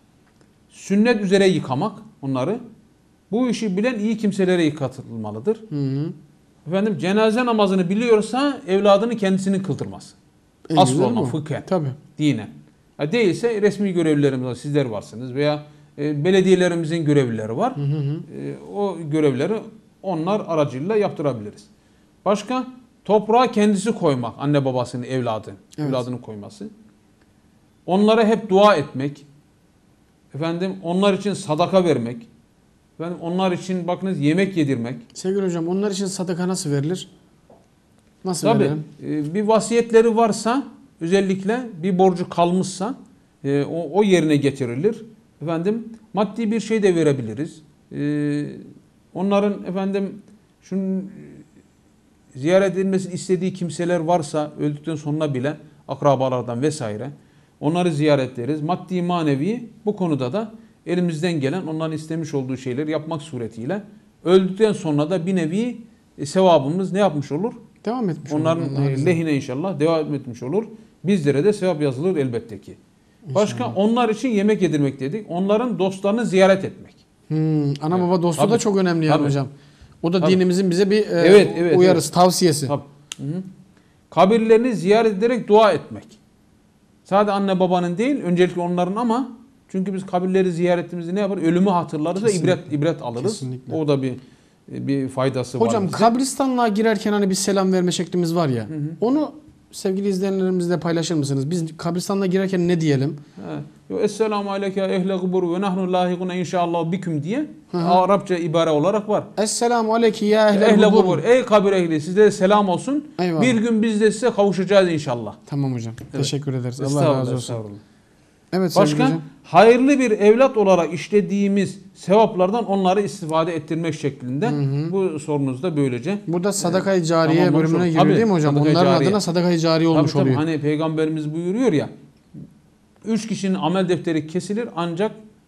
Sünnet üzere yıkamak onları. Bu işi bilen iyi kimselere yıkatılmalıdır. Hı hı. Efendim cenaze namazını biliyorsa evladını kendisinin kıldırması. En Asıl güzeli olan bu. fıkhen, Tabii. dinen. Ha, değilse resmi görevlilerimiz var, sizler varsınız veya e, belediyelerimizin görevlileri var. Hı hı hı. E, o görevleri onlar aracılığıyla yaptırabiliriz. Başka? Toprağa kendisi koymak, anne babasını, evladı, Evet. evladını koyması. Onlara hep dua etmek. Efendim onlar için sadaka vermek. Efendim onlar için bakınız yemek yedirmek. Sevgili hocam onlar için sadaka nasıl verilir? Nasıl Tabii verelim? e, bir vasiyetleri varsa, özellikle bir borcu kalmışsa e, o, o yerine getirilir. Efendim maddi bir şey de verebiliriz. E, onların efendim şunun ziyaret edilmesini istediği kimseler varsa öldükten sonra bile akrabalardan vesaire onları ziyaret ederiz. Maddi manevi bu konuda da elimizden gelen onların istemiş olduğu şeyleri yapmak suretiyle öldükten sonra da bir nevi e, sevabımız ne yapmış olur? Devam etmiş olur. Onların Allah'ın e, izniyle. lehine inşallah devam etmiş olur. Bizlere de sevap yazılır elbette ki. Başka İnşallah. onlar için yemek yedirmek dedik. Onların dostlarını ziyaret etmek. Hmm, ana Evet. baba dostu Tabii. da çok önemli yani Tabii. hocam. O da Tabii. dinimizin bize bir e, Evet, evet, uyarısı, evet. tavsiyesi. Tabii. Hı hı. Kabirlerini ziyaret ederek dua etmek. Sadece anne babanın değil, öncelikle onların ama çünkü biz kabirleri ziyaretimizde ne yapar? Ölümü hatırlarız ve Kesinlikle. ibret ibret alırız. Kesinlikle. O da bir bir faydası var. Hocam bize. kabristanlığa girerken hani bir selam verme şeklimiz var ya. Hı hı. Onu sevgili izleyenlerimizle paylaşır mısınız? Biz kabristanlığa girerken ne diyelim? He. Esselamu aleyke ehle gubur ve nahnu lahikune inşallah biküm diye Hı hı. Arapça ibare olarak var. Esselamu aleyki ya ehle, Ehle gubur. gubur. Ey kabir ehli size selam olsun. Eyvallah. Bir gün biz de size kavuşacağız inşallah. Tamam hocam. Teşekkür ederiz. Allah Estağfurullah, razı olsun. estağfurullah. Evet sevgili Başka hocam. hayırlı bir evlat olarak işlediğimiz sevaplardan onları istifade ettirmek şeklinde bu sorunuz da böylece. Burada sadakayı cariye tamamlamış bölümüne olur. giriyor Tabii, değil mi hocam? sadaka-i Onların cariye. adına sadakayı cariye olmuş Tabii, tabii. oluyor. Hani Peygamberimiz buyuruyor ya, üç kişinin amel defteri kesilir ancak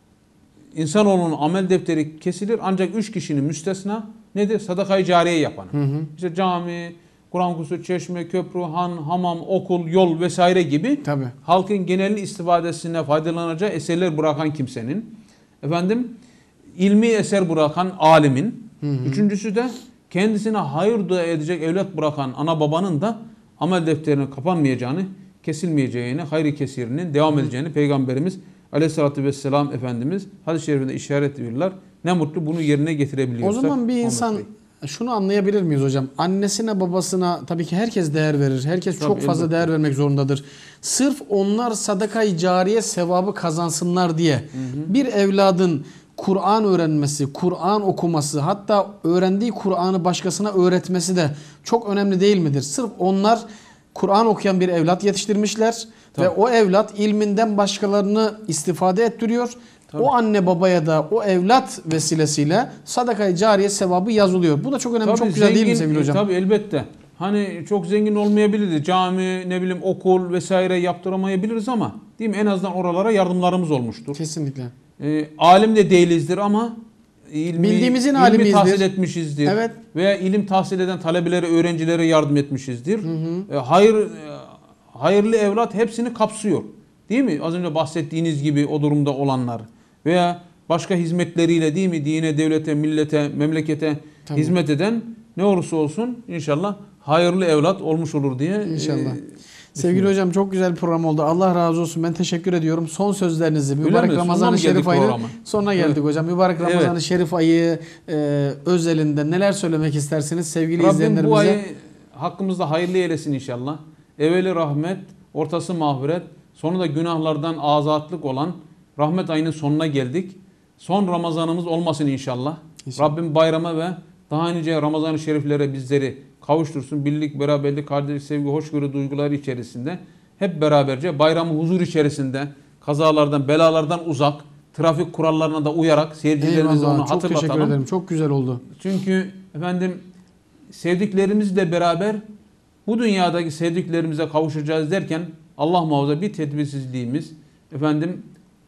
insanoğlunun amel defteri kesilir ancak üç kişinin müstesna nedir? Sadakayı cariye yapanı. Hı hı. İşte cami, Kur'an kursu, çeşme, köprü, han, hamam, okul, yol vesaire gibi Tabii. halkın genel istifadesine faydalanacağı eserler bırakan kimsenin, efendim ilmi eser bırakan alimin, Hı hı. üçüncüsü de kendisine hayır dua edecek evlat bırakan ana babanın da amel defterinin kapanmayacağını, kesilmeyeceğini, hayır kesirinin devam edeceğini Peygamberimiz Aleyhisselatü Vesselam Efendimiz hadis-i şerifinde işaret ediyorlar. Ne mutlu bunu yerine O getirebiliyorsak. zaman bir Ahmet insan Bey. şunu anlayabilir miyiz hocam? Annesine babasına tabii ki herkes değer verir. Herkes Tabii, çok fazla elbette. değer vermek zorundadır. Sırf onlar sadakayı cariye sevabı kazansınlar diye bir evladın Kur'an öğrenmesi, Kur'an okuması, hatta öğrendiği Kur'an'ı başkasına öğretmesi de çok önemli değil midir? Sırf onlar Kur'an okuyan bir evlat yetiştirmişler Tabii. ve o evlat ilminden başkalarını istifade ettiriyor. Tabii. O anne babaya da o evlat vesilesiyle sadakayı cariye sevabı yazılıyor. Bu da çok önemli, Tabii çok güzel değil mi zengin- sevgili hocam? Tabii elbette. Hani çok zengin olmayabilirdi. Cami, ne bileyim okul vesaire yaptıramayabiliriz ama değil mi? En azından oralara yardımlarımız olmuştur. Kesinlikle. Ee, alim de değilizdir ama ilmi, Bildiğimizin ilmi alimiyizdir. tahsil etmişizdir. Evet. Veya ilim tahsil eden talebelere, öğrencilere yardım etmişizdir. Ee, hayır, e, hayırlı evlat hepsini kapsıyor. Değil mi? Az önce bahsettiğiniz gibi o durumda olanlar veya başka hizmetleriyle değil mi? Dine, devlete, millete, memlekete Tabii. hizmet eden ne olursa olsun inşallah hayırlı evlat olmuş olur diye. İnşallah. e, Sevgili hocam çok güzel bir program oldu. Allah razı olsun. Ben teşekkür ediyorum. Son sözlerinizi mübarek mi? Sonuna Ramazan-ı mı Şerif geldik ayı programa? sonuna geldik Evet. hocam. Mübarek Evet. Ramazan-ı Şerif ayı e, özelinde neler söylemek istersiniz sevgili Rabbim bu izleyenlerimize? ayı hakkımızda hayırlı eylesin inşallah. Evveli rahmet, ortası mağfiret, sonu da günahlardan azatlık olan rahmet ayının sonuna geldik. Son Ramazanımız olmasın inşallah. İnşallah. Rabbim bayrama ve daha nice Ramazan-ı Şeriflere bizleri kavuştursun. Birlik, beraberlik, kardeşlik, sevgi, hoşgörü duyguları içerisinde hep beraberce bayramı huzur içerisinde kazalardan, belalardan uzak, trafik kurallarına da uyarak seyircilerimize onu Eyvallah. Çok teşekkür hatırlatalım. ederim. Çok güzel oldu. Çünkü efendim sevdiklerimizle beraber bu dünyadaki sevdiklerimize kavuşacağız derken Allah muhafaza bir tedbirsizliğimiz efendim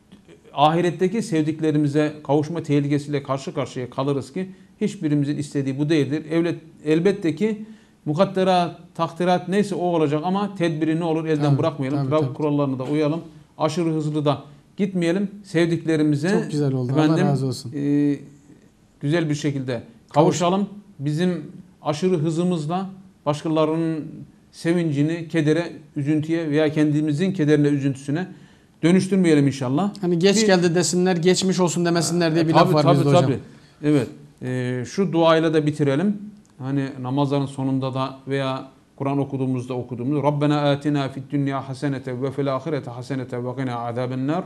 ahiretteki sevdiklerimize kavuşma tehlikesiyle karşı karşıya kalırız ki hiçbirimizin istediği bu değildir. Evlet, elbette ki mukadderat, takdirat neyse o olacak ama tedbiri ne olur elden Tabii, bırakmayalım. tabii, Trafik tabii. kurallarına da uyalım. Aşırı hızlı da gitmeyelim. Sevdiklerimize Çok güzel oldu. Allah razı olsun. e, güzel bir şekilde kavuşalım. Bizim aşırı hızımızla başkalarının sevincini kedere, üzüntüye veya kendimizin kederine, üzüntüsüne dönüştürmeyelim inşallah. Hani geç Bir- geldi desinler, geçmiş olsun demesinler diye bir tabii, laf var tabii, bizde hocam. tabii. Evet. Ee, şu duayla da bitirelim. Hani namazların sonunda da veya Kur'an okuduğumuzda okuduğumuz Rabbena atina fid dünya hasenete ve fil ahirete hasenete ve qina azabennar.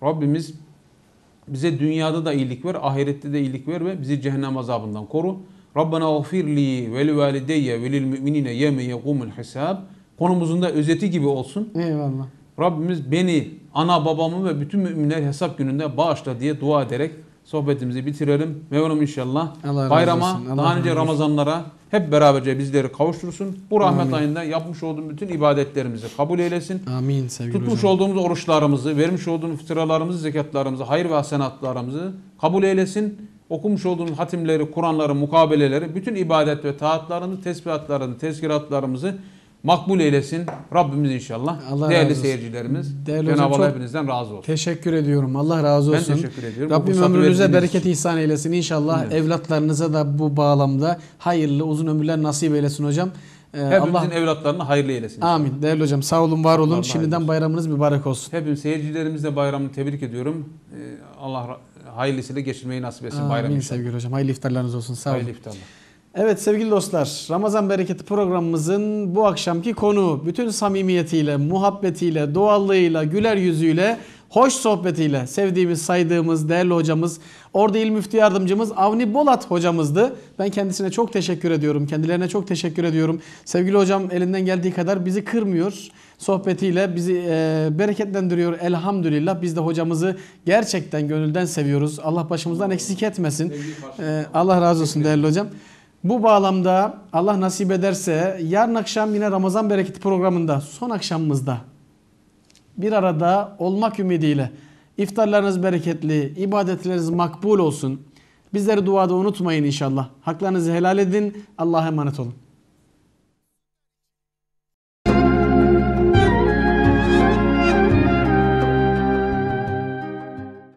Rabbimiz bize dünyada da iyilik ver, ahirette de iyilik ver ve bizi cehennem azabından koru. Rabbena gfir li ve li valideyye ve lil müminine yevme yegumul hisab konumuzun da özeti gibi olsun. Eyvallah. Rabbimiz beni, ana babamı ve bütün müminler hesap gününde bağışla diye dua ederek sohbetimizi bitirelim. Mevlam inşallah Allah razı bayrama, olsun. Allah daha razı nice olsun. Ramazanlara hep beraberce bizleri kavuştursun. Bu rahmet Amin. ayında yapmış olduğum bütün ibadetlerimizi kabul eylesin. Amin sevgili Tutmuş hocam. olduğumuz oruçlarımızı, vermiş olduğumuz fıtralarımızı, zekatlarımızı, hayır ve hasenatlarımızı kabul eylesin. Okumuş olduğumuz hatimleri, Kur'anları, mukabeleleri, bütün ibadet ve taatlarımızı, tesbihatlarını, tezkiratlarımızı makbul eylesin. Rabbimiz inşallah. Allah Değerli razı olsun. seyircilerimiz, Değerli Cenab-ı hocam, Allah çok hepinizden razı olsun. Teşekkür ediyorum. Allah razı Ben olsun. teşekkür ediyorum. Bu Rabbim fırsatı ömrünüze verdiğiniz bereket için. ihsan eylesin. İnşallah Evet. evlatlarınıza da bu bağlamda hayırlı uzun ömürler nasip eylesin hocam. Ee, Hepimizin Allah evlatlarını hayırlı eylesin. inşallah. Amin. Değerli hocam sağ olun, var olun. Allah razı Şimdiden olsun. bayramınız mübarek olsun. Hepimiz seyircilerimizle bayramını tebrik ediyorum. Ee, Allah ra- hayırlısıyla geçirmeyi nasip etsin bayramı Amin inşallah. sevgili hocam. Hayırlı iftarlarınız olsun. Sağ olun. Hayırlı iftarlar. Evet sevgili dostlar, Ramazan Bereketi programımızın bu akşamki konu bütün samimiyetiyle, muhabbetiyle, doğallığıyla, güler yüzüyle, hoş sohbetiyle sevdiğimiz, saydığımız değerli hocamız, Ordu İl Müftü Yardımcımız Avni Bolat hocamızdı. Ben kendisine çok teşekkür ediyorum. Kendilerine çok teşekkür ediyorum. Sevgili hocam elinden geldiği kadar bizi kırmıyor. Sohbetiyle bizi e, bereketlendiriyor elhamdülillah. Biz de hocamızı gerçekten gönülden seviyoruz. Allah başımızdan eksik etmesin. E, Allah razı olsun değerli hocam. Bu bağlamda Allah nasip ederse yarın akşam yine Ramazan Bereketi programında son akşamımızda bir arada olmak ümidiyle iftarlarınız bereketli, ibadetleriniz makbul olsun. Bizleri duada unutmayın inşallah. Haklarınızı helal edin. Allah'a emanet olun.